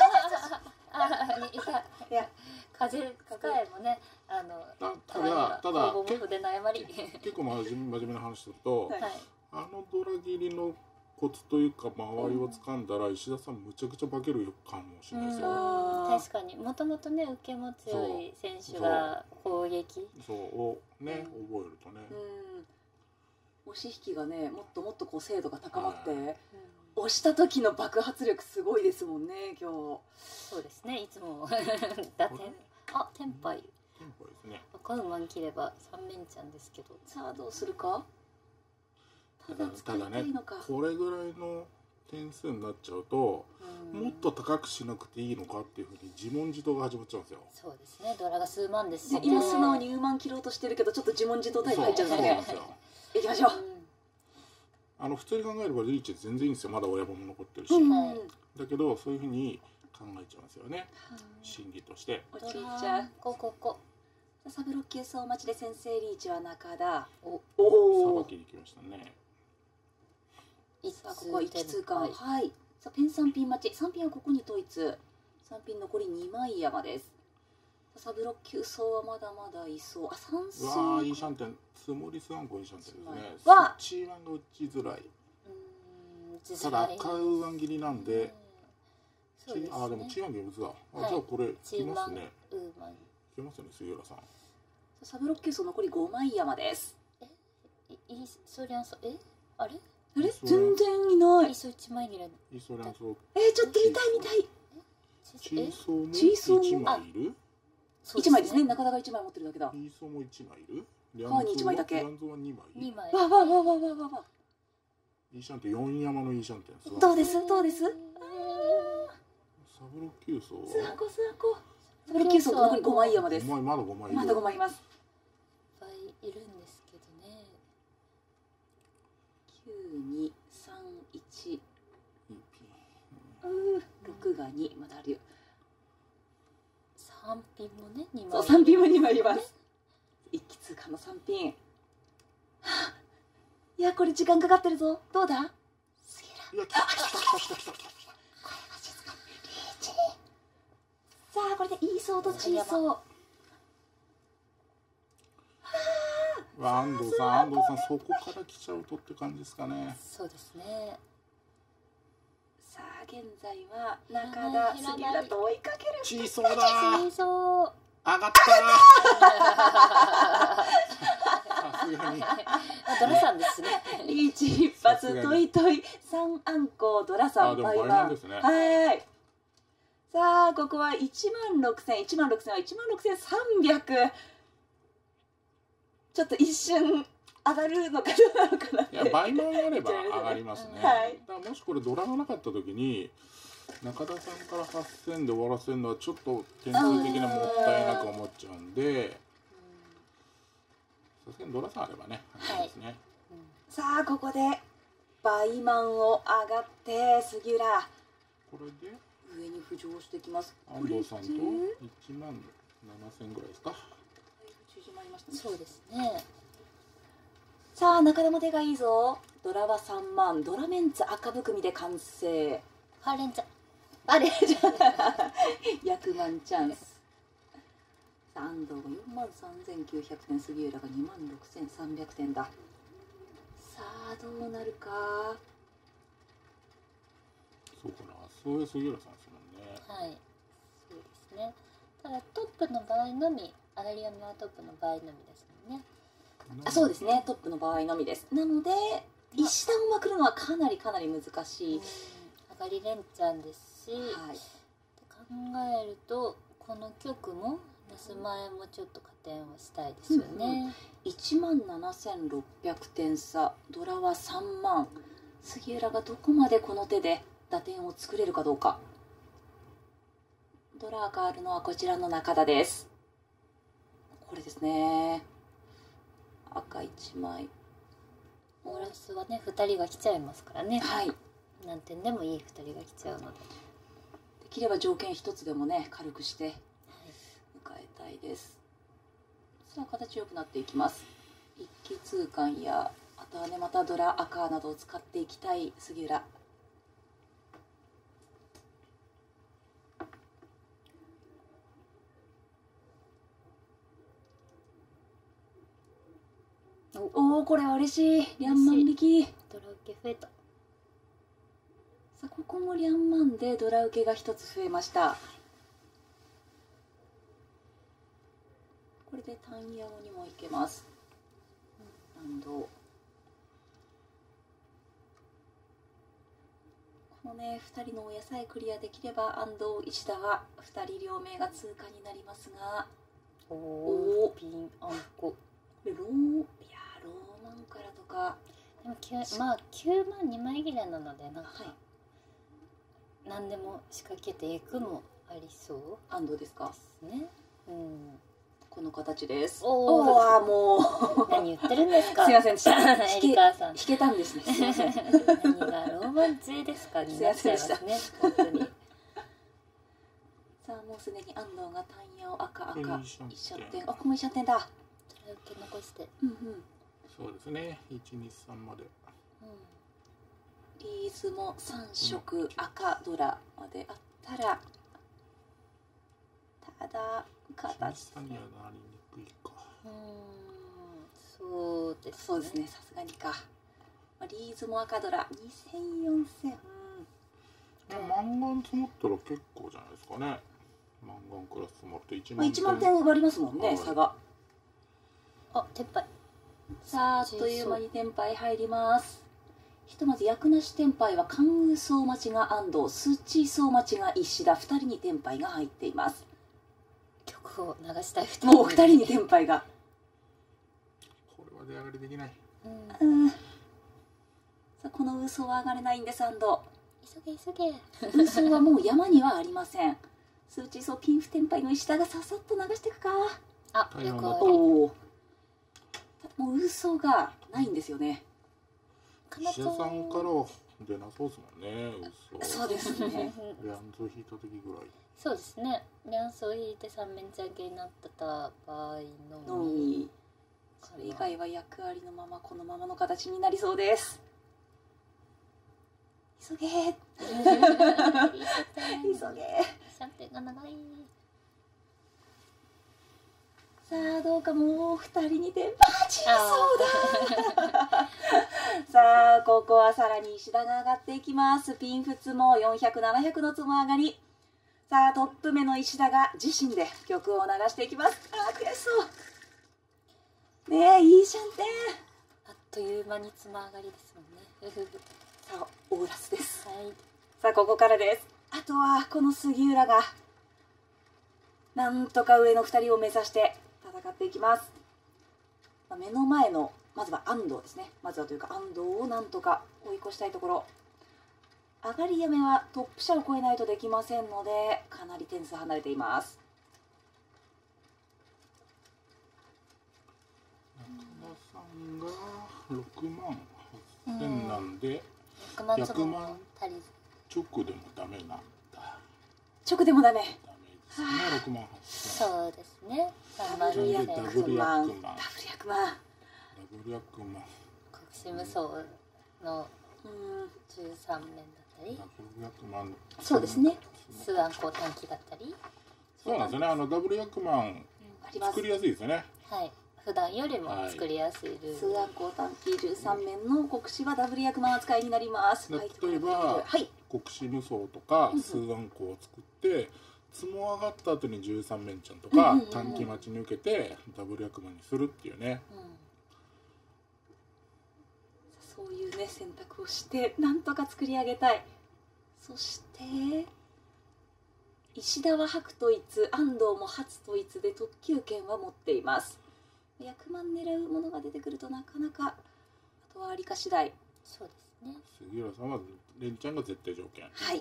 いや風使いもねただ工房も筆の誤り。 結構真面目な話すると、 はい。 ドラ切りのコツというか周りを掴んだら石田さんむちゃくちゃ化けるかもしれないですよ。 確かにもともとね受けも強い選手が攻撃をね覚えるとね。 押し引きがねもっともっとこう精度が高まって、押した時の爆発力すごいですもんね今日。 そうですねいつも打点テンパイですね。 赤馬に切れば三面ちゃんですけど。 さあどうするか。ただ使いたいのか。 これぐらいの点数になっちゃうともっと高くしなくていいのかっていうふうに自問自答が始まっちゃうんですよ。 そうですねドラが数万ですしね。 今素直にウーマン切ろうとしてるけどちょっと自問自答タイプ入っちゃうんですね。行きましょう。 普通に考えればリーチ全然いいんですよ。まだ親分も残ってるし、だけどそういうふうに考えちゃうんですよね、心理として。 おじいちゃんこサブロッキュー総待ちで先生リーチは中田。 さばきに来ましたね。 さあここは一通貫。はい。さあペン3ピン待ち。3ピンはここに統一。3ピン残り2枚山です。サブロッキュー層はまだまだいそう。3数。 わあいいシャンテン。つもり3個いいシャンテンですね。 わスチーワンが打ちづらい。ただ赤ウワン切りなんで。でもチーワンゲームズだ。じゃあこれ来ますね。来ますね杉浦さん。 サブロッキュー層残り5枚山です。 そりゃそあれ？ あれ全然いない。 イソ1枚切れ。 イソリャンソちょっと見たい。 チーソーも1枚いる ？1枚ですね。中田が1枚持ってるだけだ。 チーソーも1枚いる？ 川に1枚だけ。 リャンゾーは2枚。 わ。 イーシャンテン4山のイーシャンテン。 どうです？ サブロッキュー層は？サブロッキュー層残り5枚山です。まだ5枚いる。 まだ5枚います。 いっぱいいるんですけどね。 9、2、3、1。6が2まだあるよ。 3ピンもね2枚。 そう3ピンも2枚います。一気通過の3ピン。いやこれ時間かかってるぞ。どうだ？杉浦。来た。さあこれでいいソーとチーソー。 安藤さんそこから来ちゃうとって感じですかね。 そうですね。 さあ現在は中田杉浦と追いかける。 チーソーだ。 水槽。 上がったさすがにドラさんですね。 リーチ一発トイトイ3アンコウドラさんでも倍倍版ですね。 はい。さあここは16000、16000は16300。ちょっと一瞬上がるのかどうなのかなって。 いや倍満あれば上がりますね。 はいだからもしこれドラがなかった時に中田さんから8000で終わらせるのはちょっと点数的にはもったいなく思っちゃうんで、さすがにドラさんあればね、上がりますね。 さあここで倍満を上がって杉浦これで上に浮上してきます。 安藤さんとこれで 1万7000ぐらいですか。 縮まりましたね。 そうですね。 さあ中田も手がいいぞ。ドラは3万、ドラメンツ赤含みで完成。 ハーレンチャ。 あれじゃ役満チャンス。さあ安藤が43900点、杉浦が26300点だ。さあどうなるか。 そうかな、そういう杉浦さんですもんね。 はい。そうですね。ただトップの場合のみ、上がり山はトップの場合のみですもんね。 あ、そうですね、トップの場合のみです。なので石段をまくるのはかなり難しい。 上がり連チャンですし、 はい、 って考えるとこの曲も那須前もちょっと加点をしたいですよね。 17600点差、ドラは3万。杉浦がどこまでこの手で打点を作れるかどうか。ドラがあるのはこちらの中田です。これですね。赤1枚。 オーラスはね2人が来ちゃいますからね。 はい。 何点でもいい2人が来ちゃうので、 できれば条件一つでもね軽くして迎えたいです。さあ形良くなっていきます。一気通貫やあとはねまたドラ赤などを使っていきたい杉浦。おおこれは嬉しい。リャンマン引き。 ドラ受け増えた。 さあここもリャンマンでドラ受けが一つ増えました。これでタンヤオにもいけます。安藤。このね2人のお野菜クリアできれば安藤石田は2人両名が通過になりますが、 おおおピンあんこ。 ローマンからとかでもまあ9万2枚切れなのでなんか、何でも仕掛けていくもありそう安藤ですか。 ですね。 この形です。 おおーもう何言ってるんですか。 すいませんでしたエリカーさん弾けたんですね。すいません。 何がローマン杖ですかになっちゃいますね本当に。 さあもうすでに安藤がタンヤオ赤一射点。あここも一射点だ。 それを受け残して。 そうですね、123まで。 リーズも3色赤ドラまであったら、ただ形下にはなりにくいか。 そうですね。 そうですね、さすがにか。リーズも赤ドラ2000、4000。 マンガン積もったら結構じゃないですかね。マンガンクラス積もると 1万点割りますもんね、差が。 あ、撤廃。 さあ、あっという間に天杯入ります。ひとまず役なし天杯は関羽総待ちが安藤、スチ総待ちが石田、2人に天杯が入っています。 曲を流したい2人。 もう2人に天杯が。 これは出上がりできない。 さあこの嘘は上がれないんです安藤。 急げ。 嘘はもう山にはありません。スチ総ピンフ天杯の石田がささっと流していくか。 あ、よくある。 おお。もう嘘がないんですよね。 石田さんからは出なそうですもんね。嘘。 そうですね。 リャンズ引いた時ぐらい。 そうですね。リャンスを引いて3面チャンケになってた場合ののみ。それ以外は役ありのままこのままの形になりそうです。急げー。急げー。 シャンペンが長い。 ささあどうか、もう2人にてバチそうださあここはさらに石田が上がっていきます。ピンフツも400、700のつも上がり。さあトップ目の石田が自身で曲を流していきます。あー悔しそうねえ、いいシャンテン。 あっという間につま上がりですもんね。 さあオーラスです。 はい。 さあここからです。あとはこの杉浦がなんとか上の2人を目指して戦っていきます。目の前のまずは安藤ですね。まずはというか安藤をなんとか追い越したいところ。上がりやめはトップ車を越えないとできませんので、かなり点数離れています。 中田さんが6万8000なんで、 100万 100万足りず。 直でもダメなんだ。 直でもダメ。 ダメですね、6万8000。 そうですね。3 ダブル万役ダブル満。 役満。 ダブル役満。 ダブル役満。 国士無双の13面だったりダ、ブル役満。 そうですね。 スアンコ短期だったり、 そうなんですよね。ダブル役満あります作。りやすいですよね。 はい。普段よりも作りやすいルール。 通案高短期13面の国士はダブル役満扱いになります。 例えばはい。 国士無双とか数案校を作って積も上がった後に13面ちゃんとか短期待ちに受けてダブル役満にするっていうね。 そういうね選択をしてなんとか作り上げたい。そして石田は白統一、安藤も初統一で特急券は持っています。役満狙うものが出てくるとなかなか、あとは有香次第。 そうですね。 杉浦さんは連チャンが絶対条件。 はい。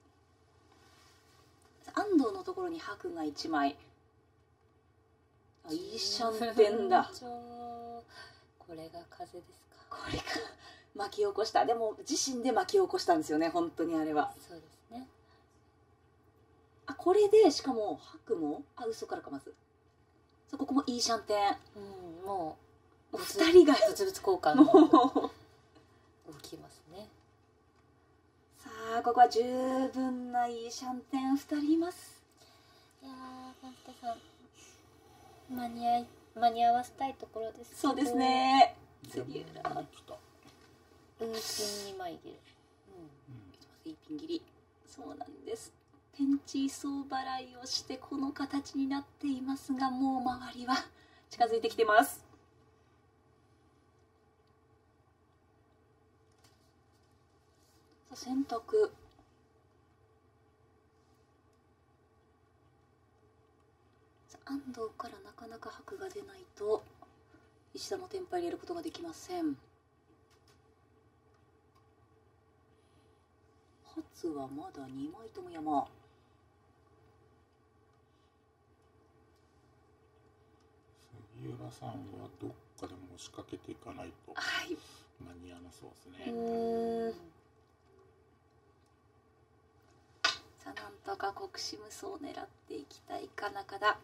安藤のところに白が1枚。あ、いいシャンテンだ。 これが風ですか。 これが巻き起こした。でも自身で巻き起こしたんですよね、本当にあれは。 そうですね。 あ、これでしかも白も、あ、嘘からかまず。ここもいいシャンテン。 もう 2人が物々交換もう起きますね。 さあここは十分ないいシャンテン2人います。 いやー、本田さん間に合わせたいところですけど。 そうですね。杉浦来た。 ウーピン2枚切れ。 いいピン切り。そうなんです。ペンチ総払いをしてこの形になっていますが、もう周りは近づいてきてます。さあ選択。安藤からなかなか白が出ないと石田もテンパ入れることができません。初はまだ2枚とも山。 杉浦さんはどっかでも仕掛けていかないとはい。 間に合わなそうですね。 さあなんとか国士無双を狙っていきたいか中田。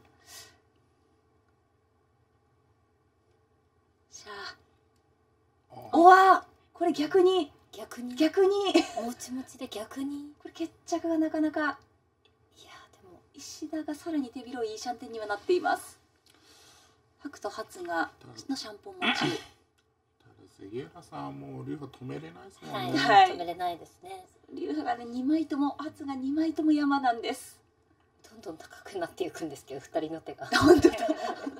しゃあ。おわ、これ逆に逆にもちもちで逆にこれ決着がなかなか。 いやでも石田がさらに手広いいいシャンテンにはなっています。白と初がのシャンポン待ち。 ただ杉浦さんはもう流派止めれないですもんね。 はい止めれないですね。 流派がね2枚とも初が2枚とも山なんです。 どんどん高くなっていくんですけど、2人の手が本当だ。 赤引いてね。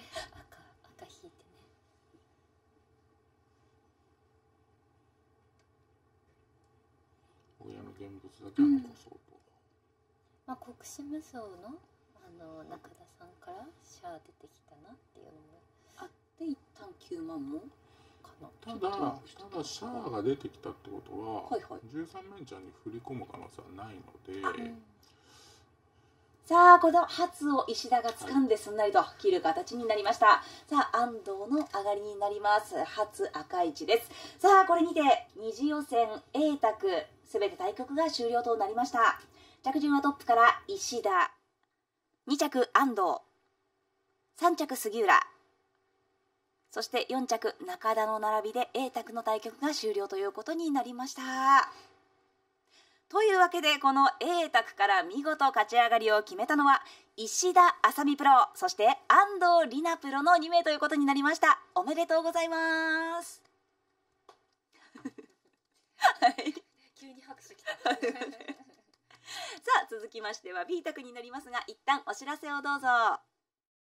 親の現物だけは残そうと。 国士無双の中田さんからシャア出てきたなっていうのもあって一旦9万もかな。 ただシャアが出てきたってことは、 はいはい、 13面ちゃんに振り込む可能性はないので、 さあこの初を石田が掴んですんなりと切る形になりました。さあ安藤の上がりになります。初赤一です。さあこれにて二次予選 A 択すべて対局が終了となりました。着順はトップから石田、2着安藤、3着杉浦、そして4着中田の並びで A 択の対局が終了ということになりました。 というわけでこの A 卓から見事勝ち上がりを決めたのは石田あさみプロ、そして安藤里奈プロの2名ということになりました。おめでとうございます。はい、 急に拍手きた。 さあ続きましては B 卓になりますが、一旦お知らせをどうぞ。